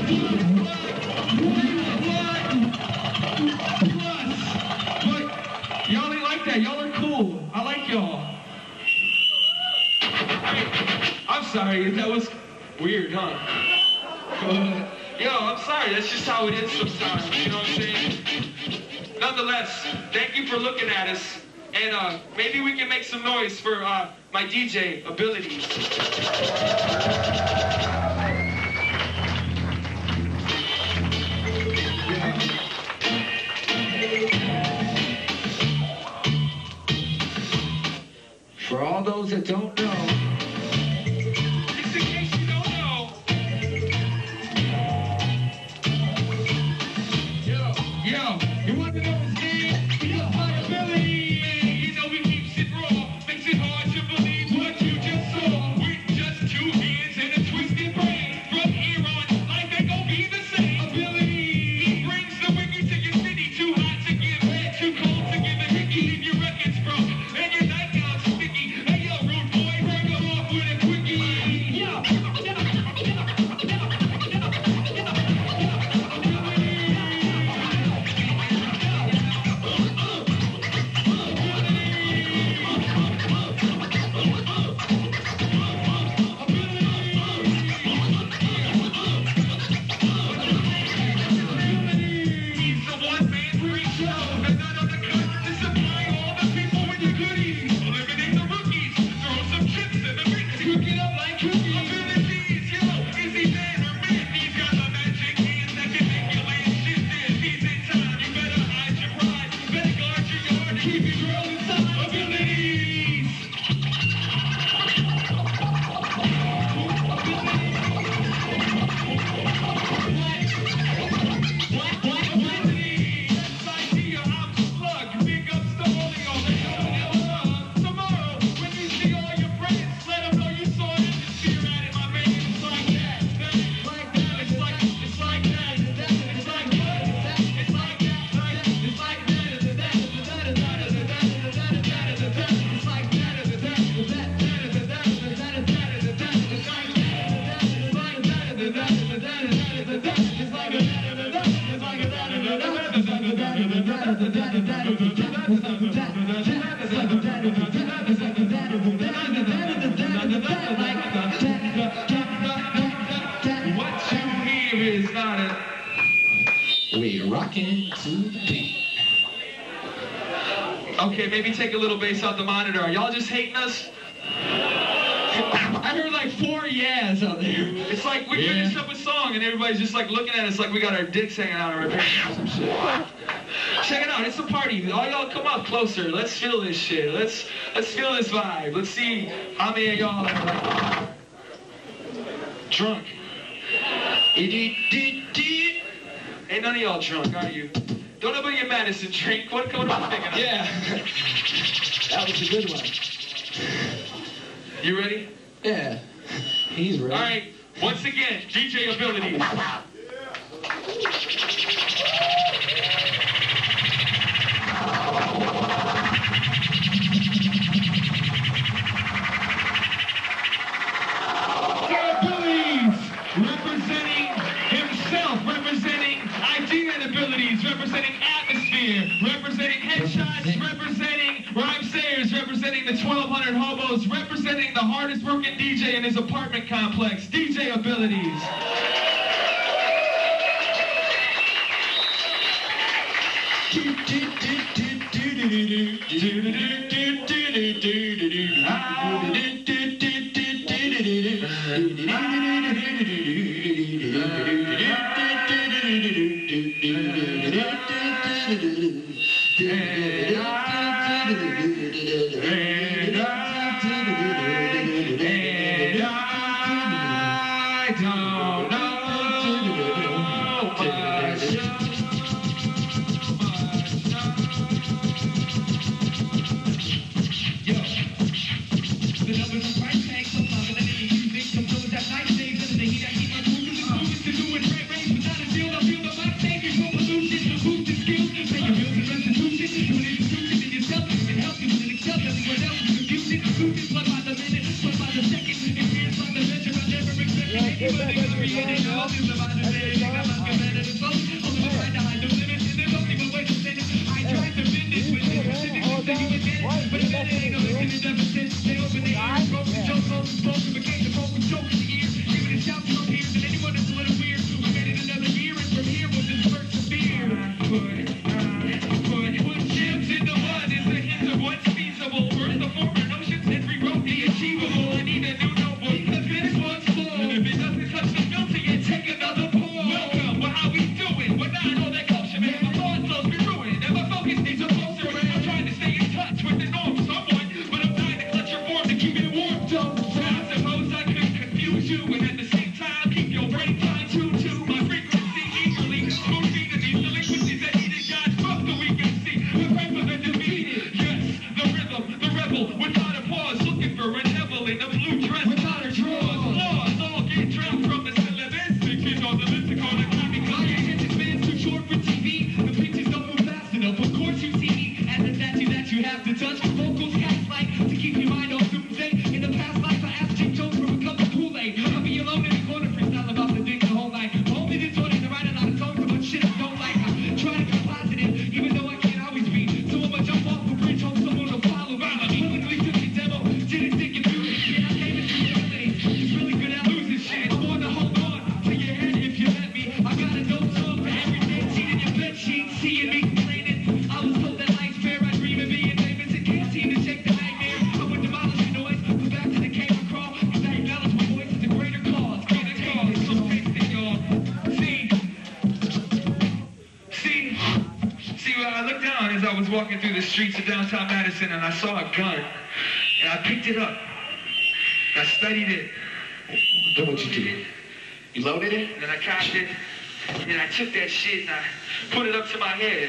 Plus, but y'all ain't like that. Y'all are cool. I like y'all. I'm sorry, that was weird, huh? Yo, I'm sorry, that's just how it is sometimes, you know what I'm saying? Nonetheless, thank you for looking at us, and maybe we can make some noise for my DJ abilities. For all those that don't know, Just in case you don't know. Yo, you want to know his name? He got high ability. You know he keeps it raw, makes it hard to believe what you just saw. With just 2 hands and a twisted brain, from here on, life ain't gonna be the same. Ability, he brings the wicked to your city. Too hot to give head, too cold to give a hickey. Leave your records broke and your nightgown sticky. Hey yo, rude boy, break 'em off with a quickie. He's the one-man free show. And not on the cut to supply all the people with your goodies. Eliminate the rookies. Throw some chips in the mix. Cook it up like cookies. Abilities, yo. Is he man or myth? He's got the magic hands that can make your land shift. If he's in time, you better hide your pride. Better guard your yard and keep your girl inside. Abilities. Idea, I'm Slug. Big ups to all of y'all. They don't ever tomorrow, when you see all your friends, let them know you saw them. Just fear at it, my man. It's like that. Like that. It's like that. It's like what? It's like that. It's like that. It's like that. It's like that. It's what you hear is not a... we rockin' to the beat. Okay, maybe take a little bass out the monitor. Are y'all just hating us? I heard like 4 yeahs out there. It's like we finished up a song and everybody's just like looking at us like we got our dicks hanging out of our pants or some shit. Check it out, it's a party. All y'all come up closer. Let's feel this shit. Let's feel this vibe. Let's see how many of y'all are like drunk. Ain't none of y'all drunk, are you? Don't nobody get Madison drink. What am I thinking of? Yeah. That was a good one. You ready? Yeah. He's ready. All right. Once again, DJ abilities. Representing himself, representing idea and abilities, representing atmosphere, representing headshots, representing Rhymesayers, representing the 1,200 hobos, representing the hardest working DJ in his apartment complex, DJ abilities. I was walking through the streets of downtown Madison and I saw a gun and I picked it up. I studied it. Then what you did? You loaded it? And then I cocked it. And then I took that shit and I put it up to my head.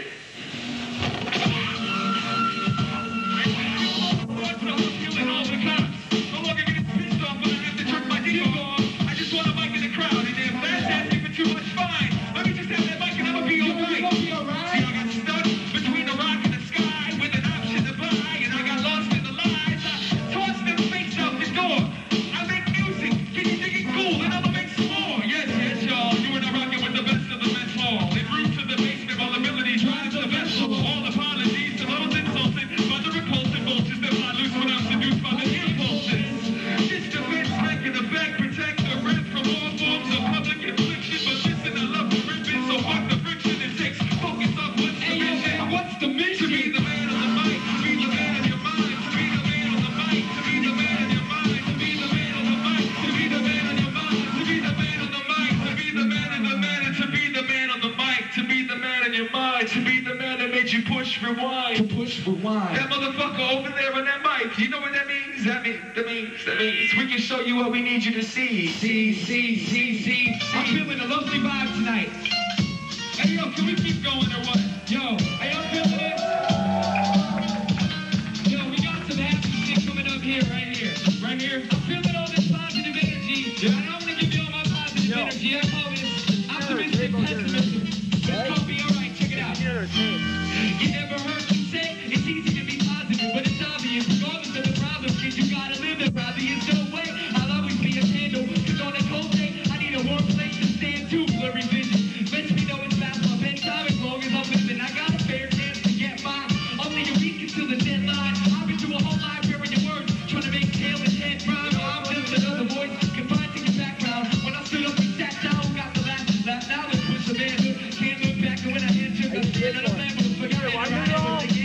I just want a mic in the crowd. And if that's asking for too much, fine. Let me just have that mic and I'ma be alright. See, I got stuck between the rock and the sky with an option to buy. And I got lost in the lies. I tossed them face out the door. I make music. Can you dig it cool? And I'ma make some more. Yes, yes, y'all. You and I rocking with the best of the best hall. En route to the basement while ability drives the vessel. rewind. That motherfucker over there on that mic, you know what that means? That means we can show you what we need you to see. See. I'm feeling a lovely vibe tonight. Hey, yo, can we keep going or what? Yo, are y'all feeling it? Yo, we got some happy shit coming up here, right here. Right here. I'm feeling all this positive energy. And I'm gonna give you all my positive energy. I call this optimistic pessimism. It's gonna be alright, check it out. You never heard me say it's easy to be positive, but it's obvious. Regardless of the problems, kid, you gotta live it. Probably is no way. I'll always be a candle. Cause on a cold day, I need a warm place to stand too. Blurry vision. Lets me know it's fast my bedtime as long as I'm living. I got a fair chance to get mine. Only a week until the deadline. I've been through a whole library of words, trying to make tail and head rhyme. I'm just another voice confined to your background. When I stood up and sat down, got the laugh. Now let's push the manhood. Can't look back to when I had took a stand on the land. Forgot it, right? They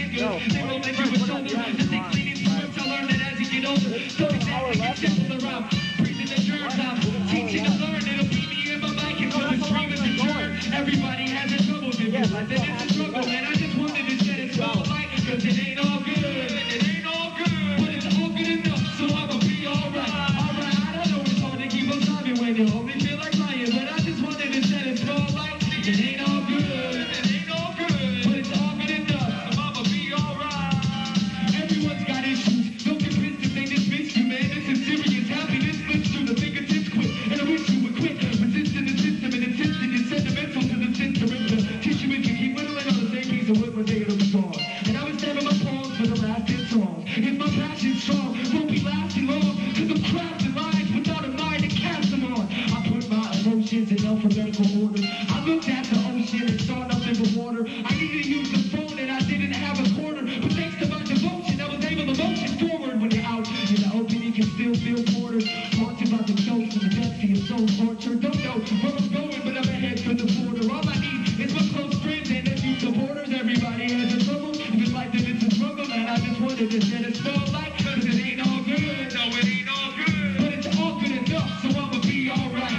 won't let you with shoulder. Just take cleaning scripts. I learned that as you get older. So exactly get simple around. Breathing the germs out. Teaching to learn. It'll keep me in my mic until the stream is adjourned. Everybody has their troubles in life. Then it's a struggle. And I just wanted to set it all light. Cause it ain't all good. It ain't all good. But it's all good enough. So I'ma be alright. Alright, I know it's hard to keep on driving when you only feel like crying. But I just wanted to set it all light. It ain't all good. It ain't all good. But it's all good enough. So I'ma be alright. Everyone's got issues. Don't get pissed if they dismiss you, man. This is serious. Happiness slips through the fingertips quick. And I wish you would quit. Resisting the system and insisting you're sentimental to the center. And the tissue if you keep whittling on the same piece of wood, one day it'll be gone. And I was saving my poems for the last 10 songs. If my passion's strong, won't be lasting long. Cause I'm crafting lines without a mind to cast them on. I put my emotions in alphabetical order. I looked at the ocean and saw nothing but water. I needed to use the phone and I didn't have a quarter. But thanks to my devotion, I was able to motion forward. When you're out in the open, you can still feel quarters. Haunted by the jokes and the depths of your soul torture. Don't know where I'm going, but I'm ahead for the border. All I need is my close friends and a few supporters. Everybody has a trouble. If it's like that, it's a struggle. And I just wanted to set a spotlight. Cause it ain't all good. No, it ain't all good. But it's all good enough, so I'ma be alright.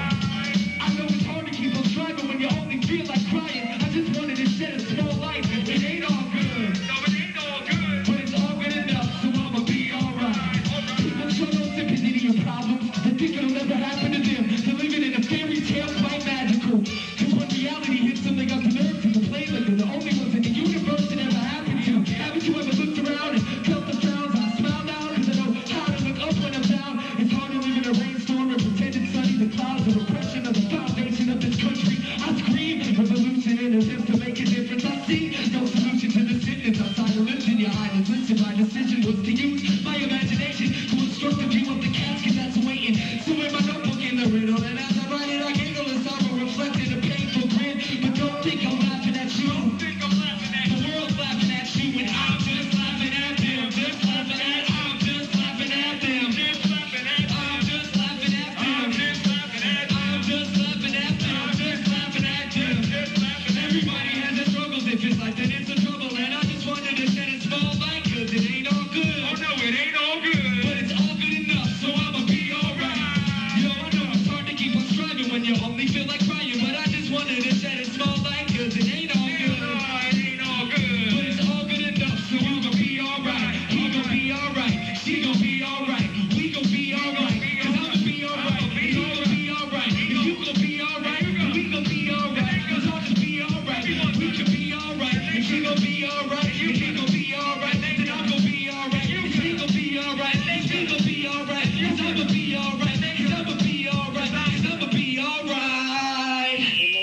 I know it's hard to keep on striving when you only feel like crying. I just wanted to set a small light. It ain't all good. No, it ain't all good. But it's all good enough, so I'ma be alright. People show no sympathy to your problems. They think it'll never happen to them. They're living in a fairy tale quite magical. Cause when reality hits them, they got the nerve to complain like they're the only ones in the universe it ever happened to. Haven't you ever looked around and felt the frowns? I smile now cause I know how to look up when I'm down. It's hard to live in a rainstorm and pretend it's sunny. The clouds are oppression of the foundation of this country. I scream revolution in attempt to make a difference. I see no solution to the sentence. Outside of lips in your eyes. Listen, my decision was to use my imagination to instruct the view of the casket that's waiting. So in my notebook in the riddle, and as I write it, I giggle and sorrow reflected a painful grin. But don't think I'm laughing at you. Don't think I'm laughing at The world's laughing at you, and I'm just laughing at them. Just laughing at I'm just laughing at them. Just laughing at I'm just laughing at them. I'm just laughing at I'm just laughing at them. Just laughing at them. Just laughing at Everybody has their struggles. If it's like that, it's a trouble. And I just wanted to set it small light, cause it ain't all good. Oh no, it ain't all good. But it's all good enough, so I'ma be alright. Yo, I know it's hard to keep on striving when you only feel like crying. But I just wanted to set it small light, cause it ain't all good. No, it ain't all good. But it's all good enough, so I'ma be alright. He gon' be alright. She gon' be alright. We gon' be alright. Cause I'ma be alright. And you gon' be alright. And you gon' be alright. And we gon' be alright. Cause I'll just be alright. We can be alright. And she gon' be alright. And he gon' be alright. Then I'm gon' be alright. And she gon' be alright. And she gon' be alright. Cause I'ma be alright. Cause I'ma be alright. Cause I'ma be alright.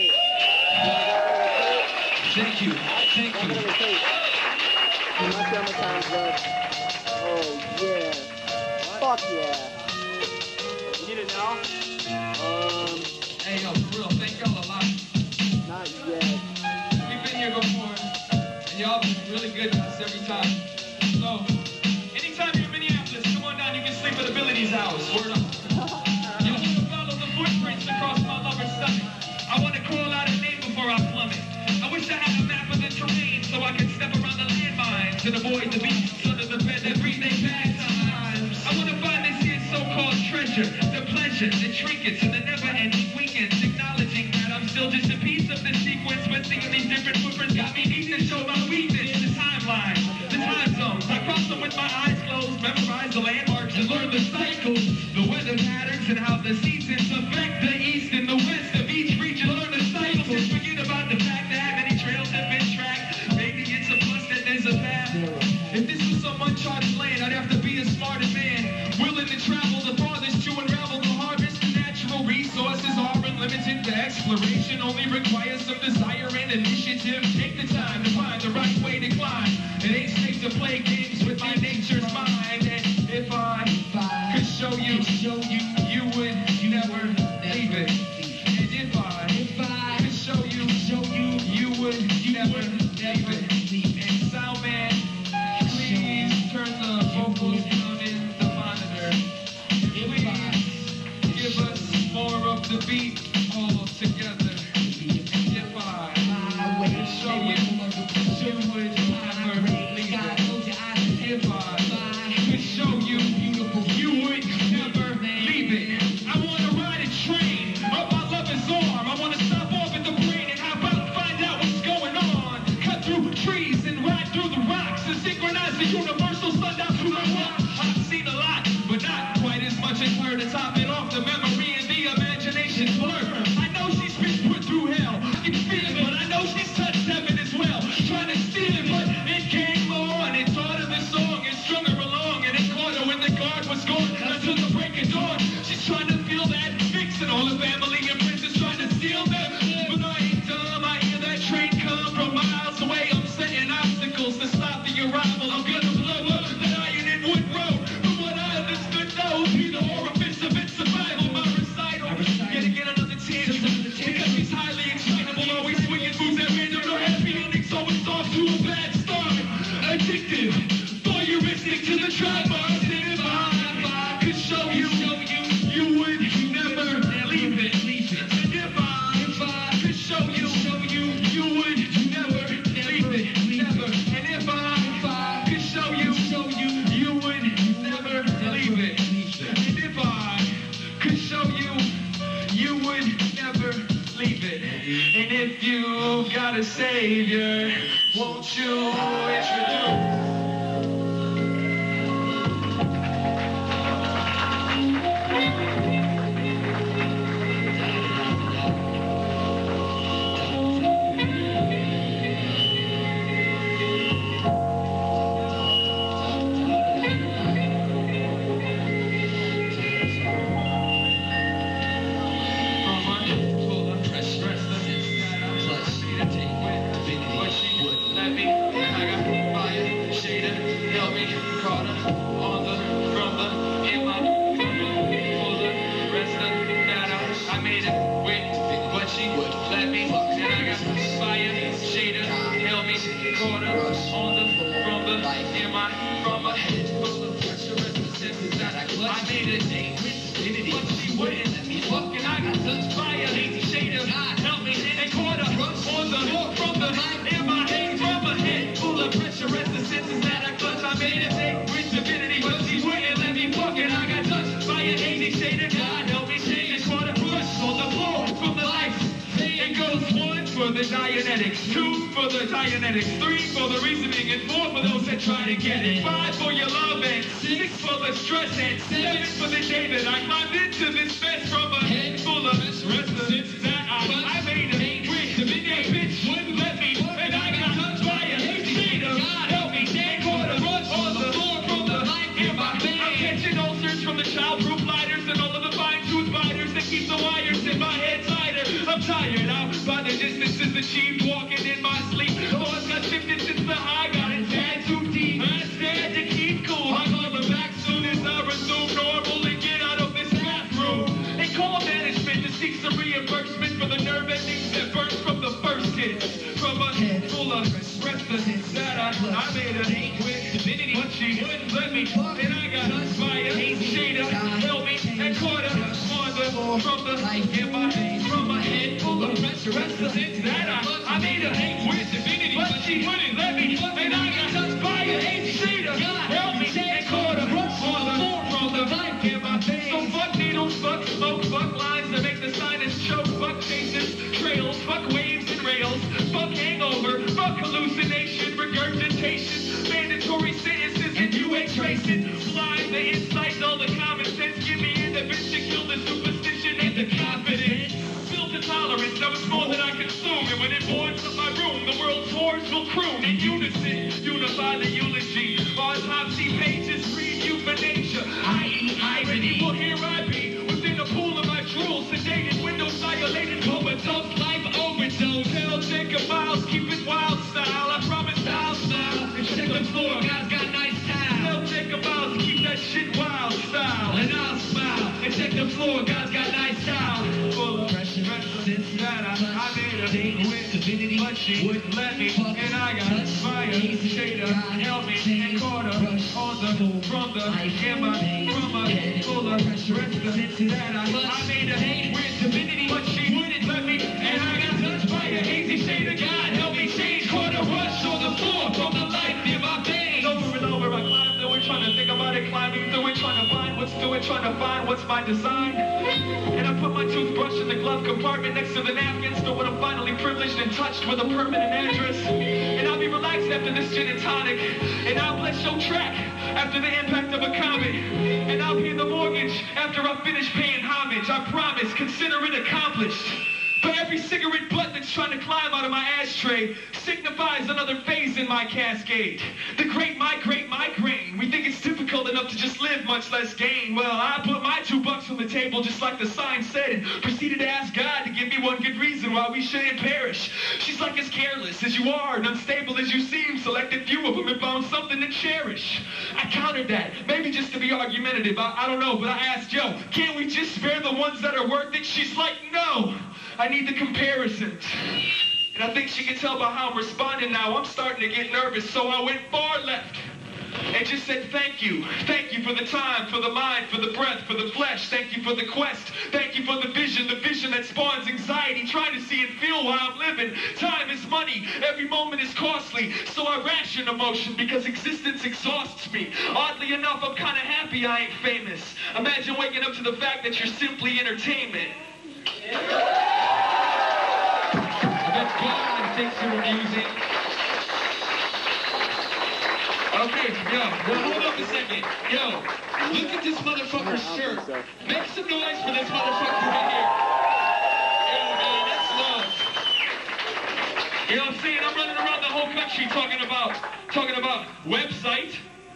Thank you. Thank you. Oh yeah. Fuck yeah. Get it now? Hey, yo, for real, thank y'all a lot. Not yet. We've been here before, and y'all been really good to us every time. So, Anytime you're in Minneapolis, come on down. You can sleep at Ability's house. word up. You want to follow the footprints across my lover's stomach. I want to crawl out a name before I plummet. I wish I had a map of the terrain so I could step around the landmines and avoid the beasts under the bed that breathe they pastimes. I want to find this here so-called treasure, the pleasure, the trinkets, and the never-ending weekends, acknowledging that I'm still just a piece of the sequence, but seeing these different footprints got me needing to show my weakness. The timeline, the time with my eyes closed, memorize the landmarks and learn the cycles, the weather patterns and how the seasons affect the east and the west of each region. Learn the cycles and forget about the fact that many trails have been tracked. Maybe it's a plus that there's a path. If this was some uncharted land, I'd have to be a smarter man, willing to travel the farthest to unravel the harvest. The natural resources are unlimited. The exploration only requires some desire and initiative. Take the time to find the right way to climb. It ain't safe to play games with my nature's mind. And if I could show you, you would never leave it. And if I could show you, you would never leave it. And sound man, please turn the vocals down in the monitor. Please give us more of the beat all together. And if I could show you, you would never leave it. If I could show you, you would never leave it. I want to ride a train up my lover's arm. I want to stop off at the brain and how about find out what's going on. Cut through trees and ride through the rocks and synchronize the universal sundown through my walk. I've seen a lot, but not quite as much as her to top it off. The memory and the imagination blur. I know she's been put through hell. I can feel it, but I know she's touched heaven as well. Trying to steal it, but it came on. It taught her the song and strung her along, and it caught her when the guard was gone until the break of dawn. She's trying to feel that fix, and all the family and friends is trying to steal them. But I ain't dumb. I hear that train come from miles away. I'm setting obstacles to stop the arrival. I'm gonna blow up that iron and wood road. From what I understood, though, be the orifice of its survival. My recital, getting in another tangent because she's highly excitable, always swinging moves at random. No happy endings, always off to a bad start. Addictive, voyeuristic to the tripod. And if I could show you, you would never leave it. And if I could show you, you would never leave it. Never. And if I could show you, you would never leave it. And if I could show you, you would never leave it. And if you got a savior, won't you introduce? The Dianetics, 2 for the Dianetics, 3 for the reasoning, and 4 for those that try to get it. 5 for your love, and 6 for the stress, and 7 for the day that I climbed into this mess from a head full of restlessness that I made a with the video bitch wouldn't let me, and I got touched by a hate of God help me, they caught a rush on the floor from the light in my bed. I'm catching ulcers from the childproof lighters and all of the fine-tooth biters that keep the wires in my head tighter. I'm tired out by the distances achieved walking in my sleep. Thoughts got shifted since the high got it tad too deep. I stand to keep cool. I'm coming back soon as I resume normal and get out of this bathroom. They call management to seek some reimbursement for the nerve endings that burst from the first hit. From a head full of restlessness that I made a hate with divinity, but she wouldn't let me. And I got by a shade of held me and caught her on the from the in my from my head full of restlessness that I made a hate with divinity, but she wouldn't let me. And I got touched by a shade of held me and caught her on the from the in my face. So fuck needles, fuck smoke, fuck lines that make the sinus choke, fuck chases, trails, fuck waves and rails, fuck hangover, fuck hallucination, regurgitation, mandatory sentences, and you ain't crew in unison, unify the eulogy. Autopsy pages read euthanasia. Irony, well here I be, within a pool of my drool, sedated, windows dilated, comatose, life overdose. Hell, take a miles, keep it wild style. I promise I'll smile and check the floor. God's got nice style. Hell, take a miles, keep that shit wild style. And I'll smile and check the floor. God's got nice style. Full of pressure, since that I made a date with divinity, but she wouldn't let me. And I got fire, shader, helmet, and quarter on the from the from a full of pressure. Since that I made a date with divinity, but she wouldn't let me. And I got touched by a hazy shader. God help me change. Quarter rush on the floor from the life in my veins. Over and over I climb through it, trying to think about it, climbing through it, trying to find what's to it, trying to find what's my design. And I put my toothbrush in the glove compartment next to the napkins, so when I'm finally privileged and touched with a permanent address. And I'll be relaxed after this gin and tonic. And I'll bless your track after the impact of a comet. And I'll pay the mortgage after I finish paying homage. I promise, consider it accomplished. But every cigarette butt that's trying to climb out of my ashtray signifies another phase in my cascade. The great migraine. We think it's difficult enough to just live, much less gain. Well, I put my $2 on the table just like the sign said, and proceeded to ask God to give me one good reason why we shouldn't perish. She's like as careless as you are and unstable as you seem. Selected few of them and found something to cherish. I countered that, maybe just to be argumentative. I don't know, but I asked, yo, can't we just spare the ones that are worth it? She's like, no. I need the comparisons. And I think she can tell by how I'm responding now. I'm starting to get nervous, so I went far left and just said thank you. Thank you for the time, for the mind, for the breath, for the flesh. Thank you for the quest. Thank you for the vision that spawns anxiety, trying to see and feel while I'm living. Time is money. Every moment is costly. So I ration emotion because existence exhausts me. Oddly enough, I'm kind of happy I ain't famous. Imagine waking up to the fact that you're simply entertainment. That God thinks you're amusing. Okay, yo, well, hold up a second. Yo, look at this motherfucker's shirt. Make some noise for this motherfucker right here. Yo, man, that's love. You know what I'm saying? I'm running around the whole country talking about website.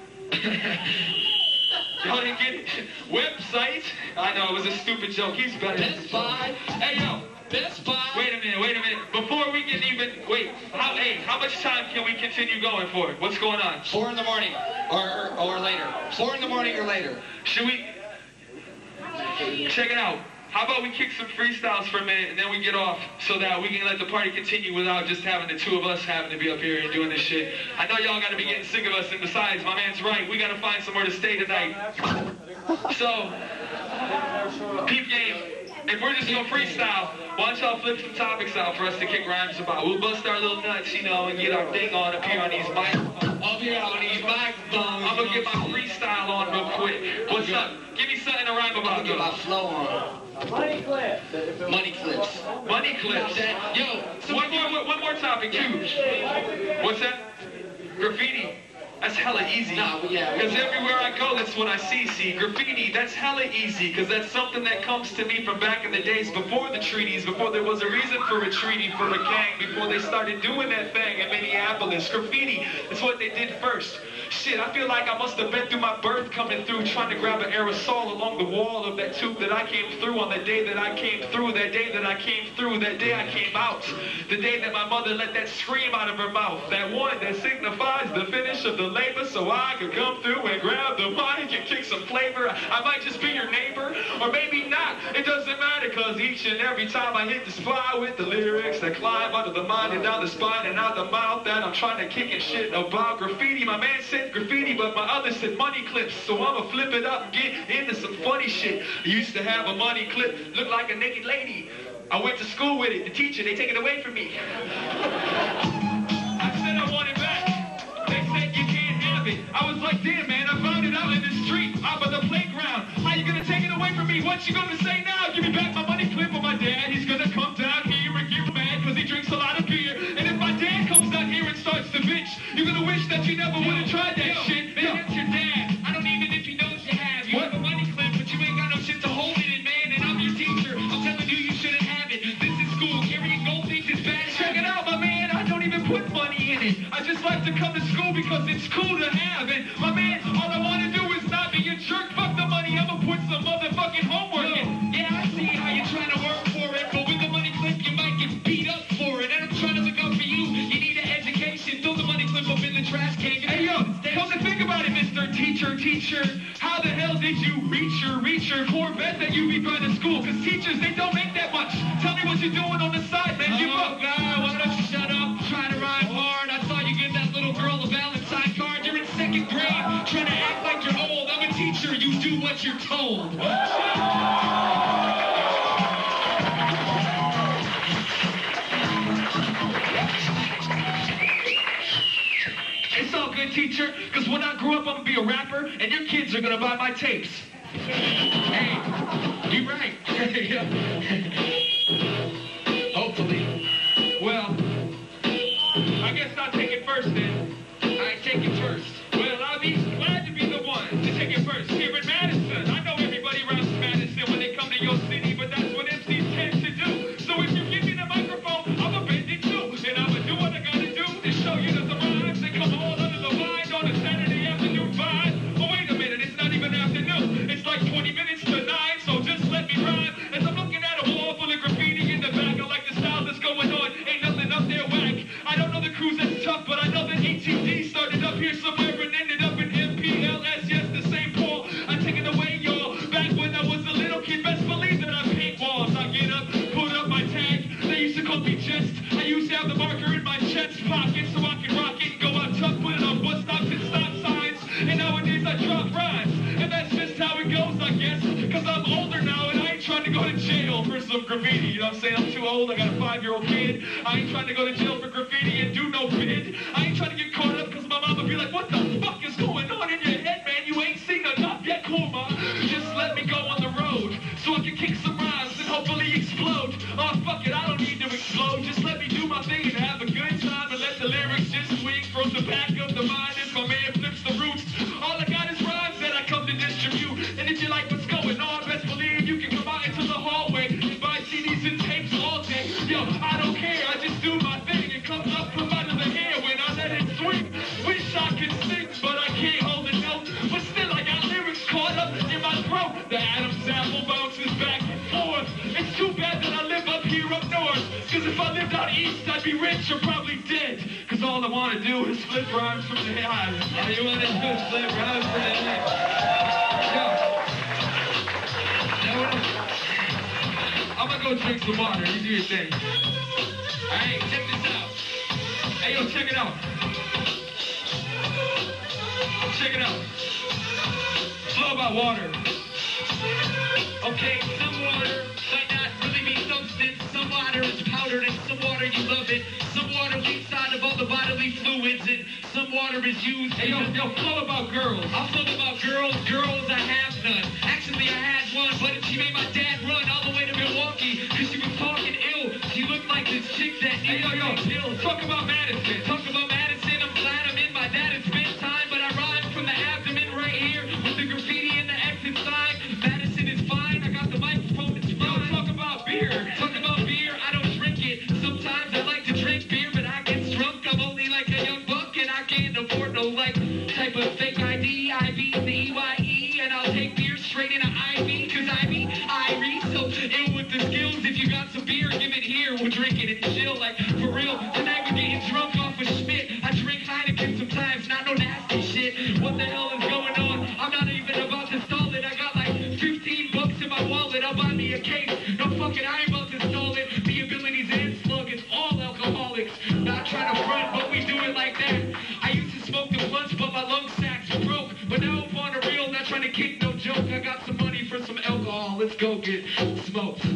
Y'all didn't get it? Website. I know, it was a stupid joke. He's better. Best Buy. Hey, yo. Best Buy. Wait a minute. Before we can even, how much time can we continue going for? What's going on? 4 in the morning or later. 4 in the morning or later. Should we? Check it out. How about we kick some freestyles for a minute and then we get off so that we can let the party continue without just having the two of us having to be up here and doing this shit. I know y'all gotta be getting sick of us, and besides, my man's right, we gotta find somewhere to stay tonight. So, peep game. If we're just gonna freestyle, why don't y'all flip some topics out for us to kick rhymes about? We'll bust our little nuts, you know, and get our thing on up here on these microphones. Up here on these microphones. I'm gonna get my freestyle on real quick. What's up? Give me something to rhyme about. I'll get my flow on. Money clips. Money clips. Money clips. Yo, so one more topic too. What's that? Graffiti. That's hella easy. Because everywhere I go, that's what I see. Graffiti, that's hella easy. Because that's something that comes to me from back in the days before the treaties, before there was a reason for a treaty, for a gang, before they started doing that thing in Minneapolis. Graffiti, that's what they did first. Shit, I feel like I must have been through my birth coming through, trying to grab an aerosol along the wall of that tube that I came through on the day that I came through, that day that I came through, that day I came out, the day that my mother let that scream out of her mouth, that one that signifies the finish of the labor so I could come through and grab the mic and kick some flavor. I might just be your neighbor, or maybe not. It doesn't matter, cause each and every time I hit the spot with the lyrics that climb under the mind and down the spine and out the mouth that I'm trying to kick and shit about graffiti. My man said graffiti, but my other said money clips, so I'ma flip it up and get into some funny shit. I used to have a money clip, look like a naked lady. I went to school with it. The teacher, they take it away from me. I said I want it back. They said you can't have it. I was like, damn, man, I found it out in the street, out by the playground. How you gonna take it away from me? What you gonna say now? Give me back my money clip, or my dad, he's gonna come down here and get mad because he drinks a lot of beer. And if my dad comes down here and starts to bitch, you're gonna wish that you never would have tried that shit. Man, that's your dad. I don't even if he knows you have. You have a money clip, but you ain't got no shit to hold it in, man. And I'm your teacher. I'm telling you, you shouldn't have it. This is school. Carrying gold things is bad. Check it out, my man. I don't even put money in it. I like to come to school because it's cool to have. And my man, all I want to do is not be a jerk. Fuck the money, I'ma put some motherfucking homework in. Yeah, I see how you're trying to work for it, but with the money clip, you might get beat up for it. And I'm trying to look out for you. You need an education. Throw the money clip up in the trash can. Hey, yo, come to think about it, Mr. Teacher. How the hell did you reach your Corvette that you be driving to school? Because teachers, they don't make that much. Tell me what you're doing on the side, man. Give up. God, why don't you shut up? Try to rhyme hard. I saw you give that little girl a Valentine card. You're in 2nd grade, trying to act like you're old. I'm a teacher. You do what you're told. It's all good, teacher, because when I grow up, I'm going to be a rapper, and your kids are going to buy my tapes. Hey, you right. Hopefully. Well, I guess I'll take it first then. I take it first. Well, I'll be glad to be the one to take it first. Here in Madison, I know everybody raps Madison when they come to your city, but that's what MCs tend to do. So if you give me the microphone, I'ma bend it too. And I'ma do what I gotta do to show you that the rhymes, they come all under the line on a Saturday afternoon vibe. Oh, wait a minute, it's not even afternoon. It's like 20 minutes to 9, so just let me rhyme. As I'm looking at a wall full of graffiti in the back, I like the style that's going on. Ain't nothing up there whack. I don't know the crews that's tough, but I know that ATD started up here somewhere and ended up in MPLS. Yes, the same Paul. I take it away, y'all. Back when I was a little kid, best believe that I paint walls. I get up, put up my tag. They used to call me Jest. I used to have the marker in my chest pocket so I could rock it and go out tough, put it on bus stops and stop signs. And nowadays I drop rhymes. And that's just how it goes, I guess. Because I'm older now and I ain't trying to go to jail for some graffiti. You know what I'm saying? I'm too old. I got a 5-year-old kid. I ain't trying to go to jail for graffiti and do no bid. I ain't trying to get caught up because my mom would be like, what the fuck is going on in your head, man? You ain't seen enough yet, cool, ma. Just let me go on the road so I can kick some rhymes and hopefully explode. Oh, fuck it, I don't need to explode. Just let me do my thing and have a good time and let the lyrics just swing from the back of the mind as my man flips the roots. All I got is rhymes that I come to distribute. And if you like what's going on, best believe you can come out into the hallway and buy CDs and tapes all day. Yo, I don't care, I just do my thing. It comes up from out of the air when I let it swing. Wish I could sing, but I can't hold a note. But still, I got lyrics caught up in my throat. The Adam's apple bounces back and forth. It's too bad that I live up here up north. Cause if I lived out east, I'd be rich or probably dead. Cause all I wanna do is flip rhymes from the head. All you wanna do is flip rhymes from the head. Yo. Now what I'm gonna go drink some water. You do your thing. Alright, check this out. Hey, yo, check it out. Check it out. Flow about water. Okay, some water might not really be substance. Some water is powdered and some water you love it. Some water leaks out of all the bodily fluids and some water is used. Hey, yo, flow about girls. I'll flow about girls. Girls, I have none. Actually, I had one, but she made my dad run all the way to Milwaukee because she was talking ill. She looked like this chick that needs pills. Talk about Madison. Talk about Madison. I'm glad I'm in my dad and spent time, but I rhyme from the abdomen right here with the graffiti and the exit sign. Madison is fine. I got the microphone. It's fine. Yo, talk about beer. Talk about beer. I don't drink it. Sometimes I like to drink beer, but I get drunk. I'm only like a young buck, and I can't afford no like type of fake ID. IBCEYE, and I'll take beer straight into IV, cause I be Irie. So ill with the skills. If you got some beer, give it here. We'll drink it and chill. Like for real. Tonight we're getting drunk off of Schmidt. I drink Heineken sometimes, not no nasty shit. What the hell is going on? I'm not even about to stall it. I got like 15 bucks in my wallet. I'll buy me a case. No fucking, I ain't about to stall it. The abilities and slug, it's all alcoholics. Not trying to front, but we do it like that. I used to smoke the blunts, but my lung sacks broke. But now I'm on a real, not trying to kick no joke. I got some money for some alcohol. Let's go get smoked.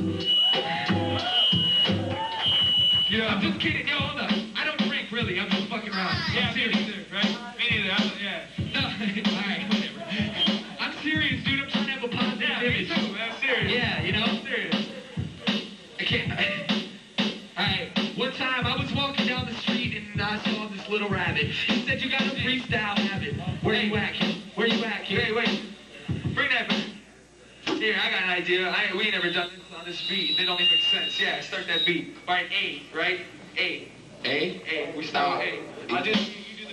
Yeah, I'm just kidding. Yo, hold up. I don't drink, really. I'm just fucking around. Yeah, me neither, right? Me neither. Yeah. No, alright, whatever. I'm serious, dude. I'm trying to have a positive image. Me too, man. I'm serious. Yeah, you know? I'm serious. I can't. Alright, one time I was walking down the street and I saw this little rabbit. He said, you got a freestyle habit. Where you at, kid? Where you at, kid? Hey, wait. Bring that back. Here, I got an idea. We ain't never done this on this beat. It don't even make sense. Yeah, start that beat. All right, A, right? A. A? A. We start with A. You just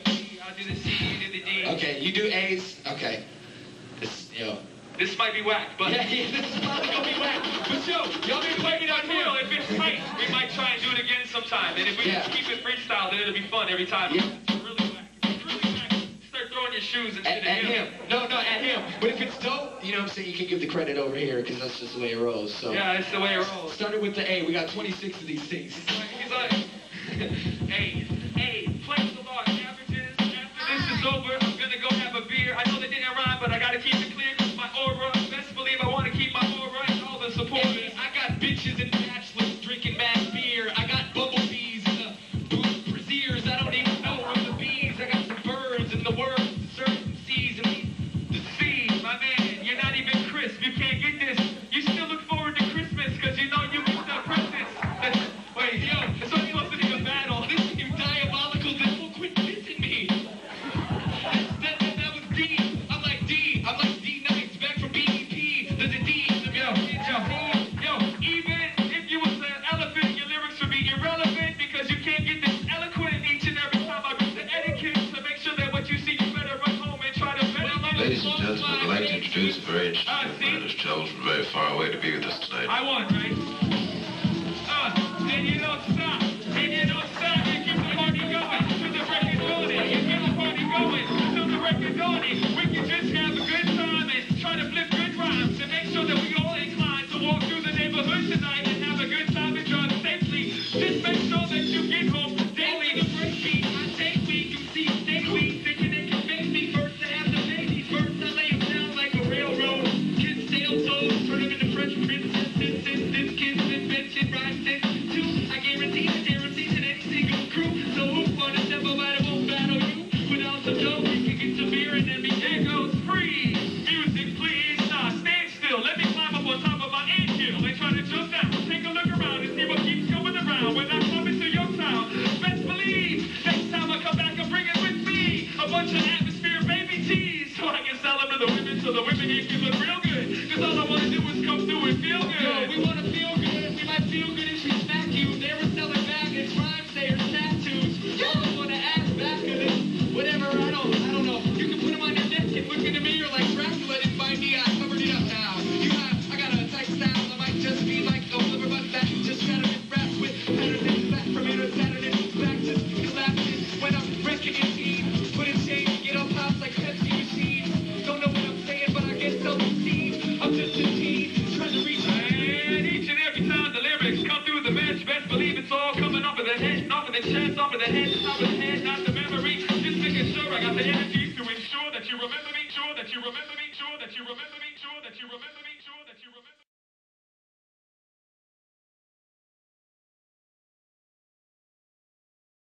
do the C, you do the D. Okay, you do A's. Okay. This, yo. This might be whack, but Yeah, this is probably gonna be whack. But yo, y'all been waiting on me. if it's tight, we might try and do it again sometime. And if we just keep it freestyle, then it'll be fun every time. Yeah. It's really whack. It's really whack. Start throwing your shoes and shit At him. No, at him. But if it's dope, you know what I'm saying, you can give the credit over here because that's just the way it rolls. So. Yeah, it's the way it rolls. Started with the A. We got 26 of these things. He's like, hey, play the law averages. After this is over, I'm gonna go have a beer. I know they didn't rhyme, but I gotta keep it clear because my aura. Best believe I want to keep my aura and all the supporters. I got bitches and bachelors drinking mad beer. I got bumblebees and the braziers. I don't even know where the bees. I got some birds and the words, the certain C's and The C, my man, you're not even crisp. You can't get this. You still look forward to Christmas because you know you missed the presents. Wait, yo, it's only supposed to be a battle. this seems diabolical. This will quit dissing me. That was D. I'm like D Nice back from BDP. The D. Yo, even if you was an elephant, your lyrics would be irrelevant because you can't get this eloquent each and every time I read the etiquette to make sure that what you see, you better run home and try to better. Ladies and gentlemen, I'd like to introduce a very interesting man who's traveled from very far away to be with us tonight. I won, right? Then you don't stop. And you don't stop. You keep the party going. To the record on it. You keep the party going. To the record on it. We can just have a good time and try to flip good rhymes and make sure that we all inclined to walk through the neighborhood tonight and have a good time and drive safely. Just make sure that you get home daily. The breakbeat, I take weed, you see stay weak. Thinking they can make me first to have the babies. First I lay them down like a railroad. Kids stale toes, turn them into French princesses. This kid's invention rhymes this too. I guarantee to any single crew. So who wanna step up out of won't battle you? Without some dough, we can get some beer and then be there goes free. Music, please. Nah, stand still. Let me climb up on top of my anthill and try to jump down. Take a look around and see what keeps coming around when I come into your town. Best believe next time I come back, I'll bring it with me. A bunch of atmosphere baby teas. So I can sell them to the women so the women can feel look real good. Cause all I wanna do is come through and feel good. Yo, we wanna feel good. We might feel good if we smack you. They were selling baggage, Rhymesayers, tattoos. Y'all wanna ask back of this. Whatever, I don't know. You can put them on your neck and look in the mirror like Dracula didn't find me. I covered it up now. I got a tight style. I might just be like a liver butt that just gotta be wrapped with Saturdays back from inner Saturdays back just collapsing when I'm wrecking your team. Put in change, get up house like Pepsi machines. Don't know what I'm saying, but I guess they'll see. I'm just a teen trying to reach my And each and every time the lyrics come through the bench, best believe it's all coming off of the head, off of the chest, off of the head, top of the head, not the memory. Just making sure I got the energies to ensure that you remember me, sure that you remember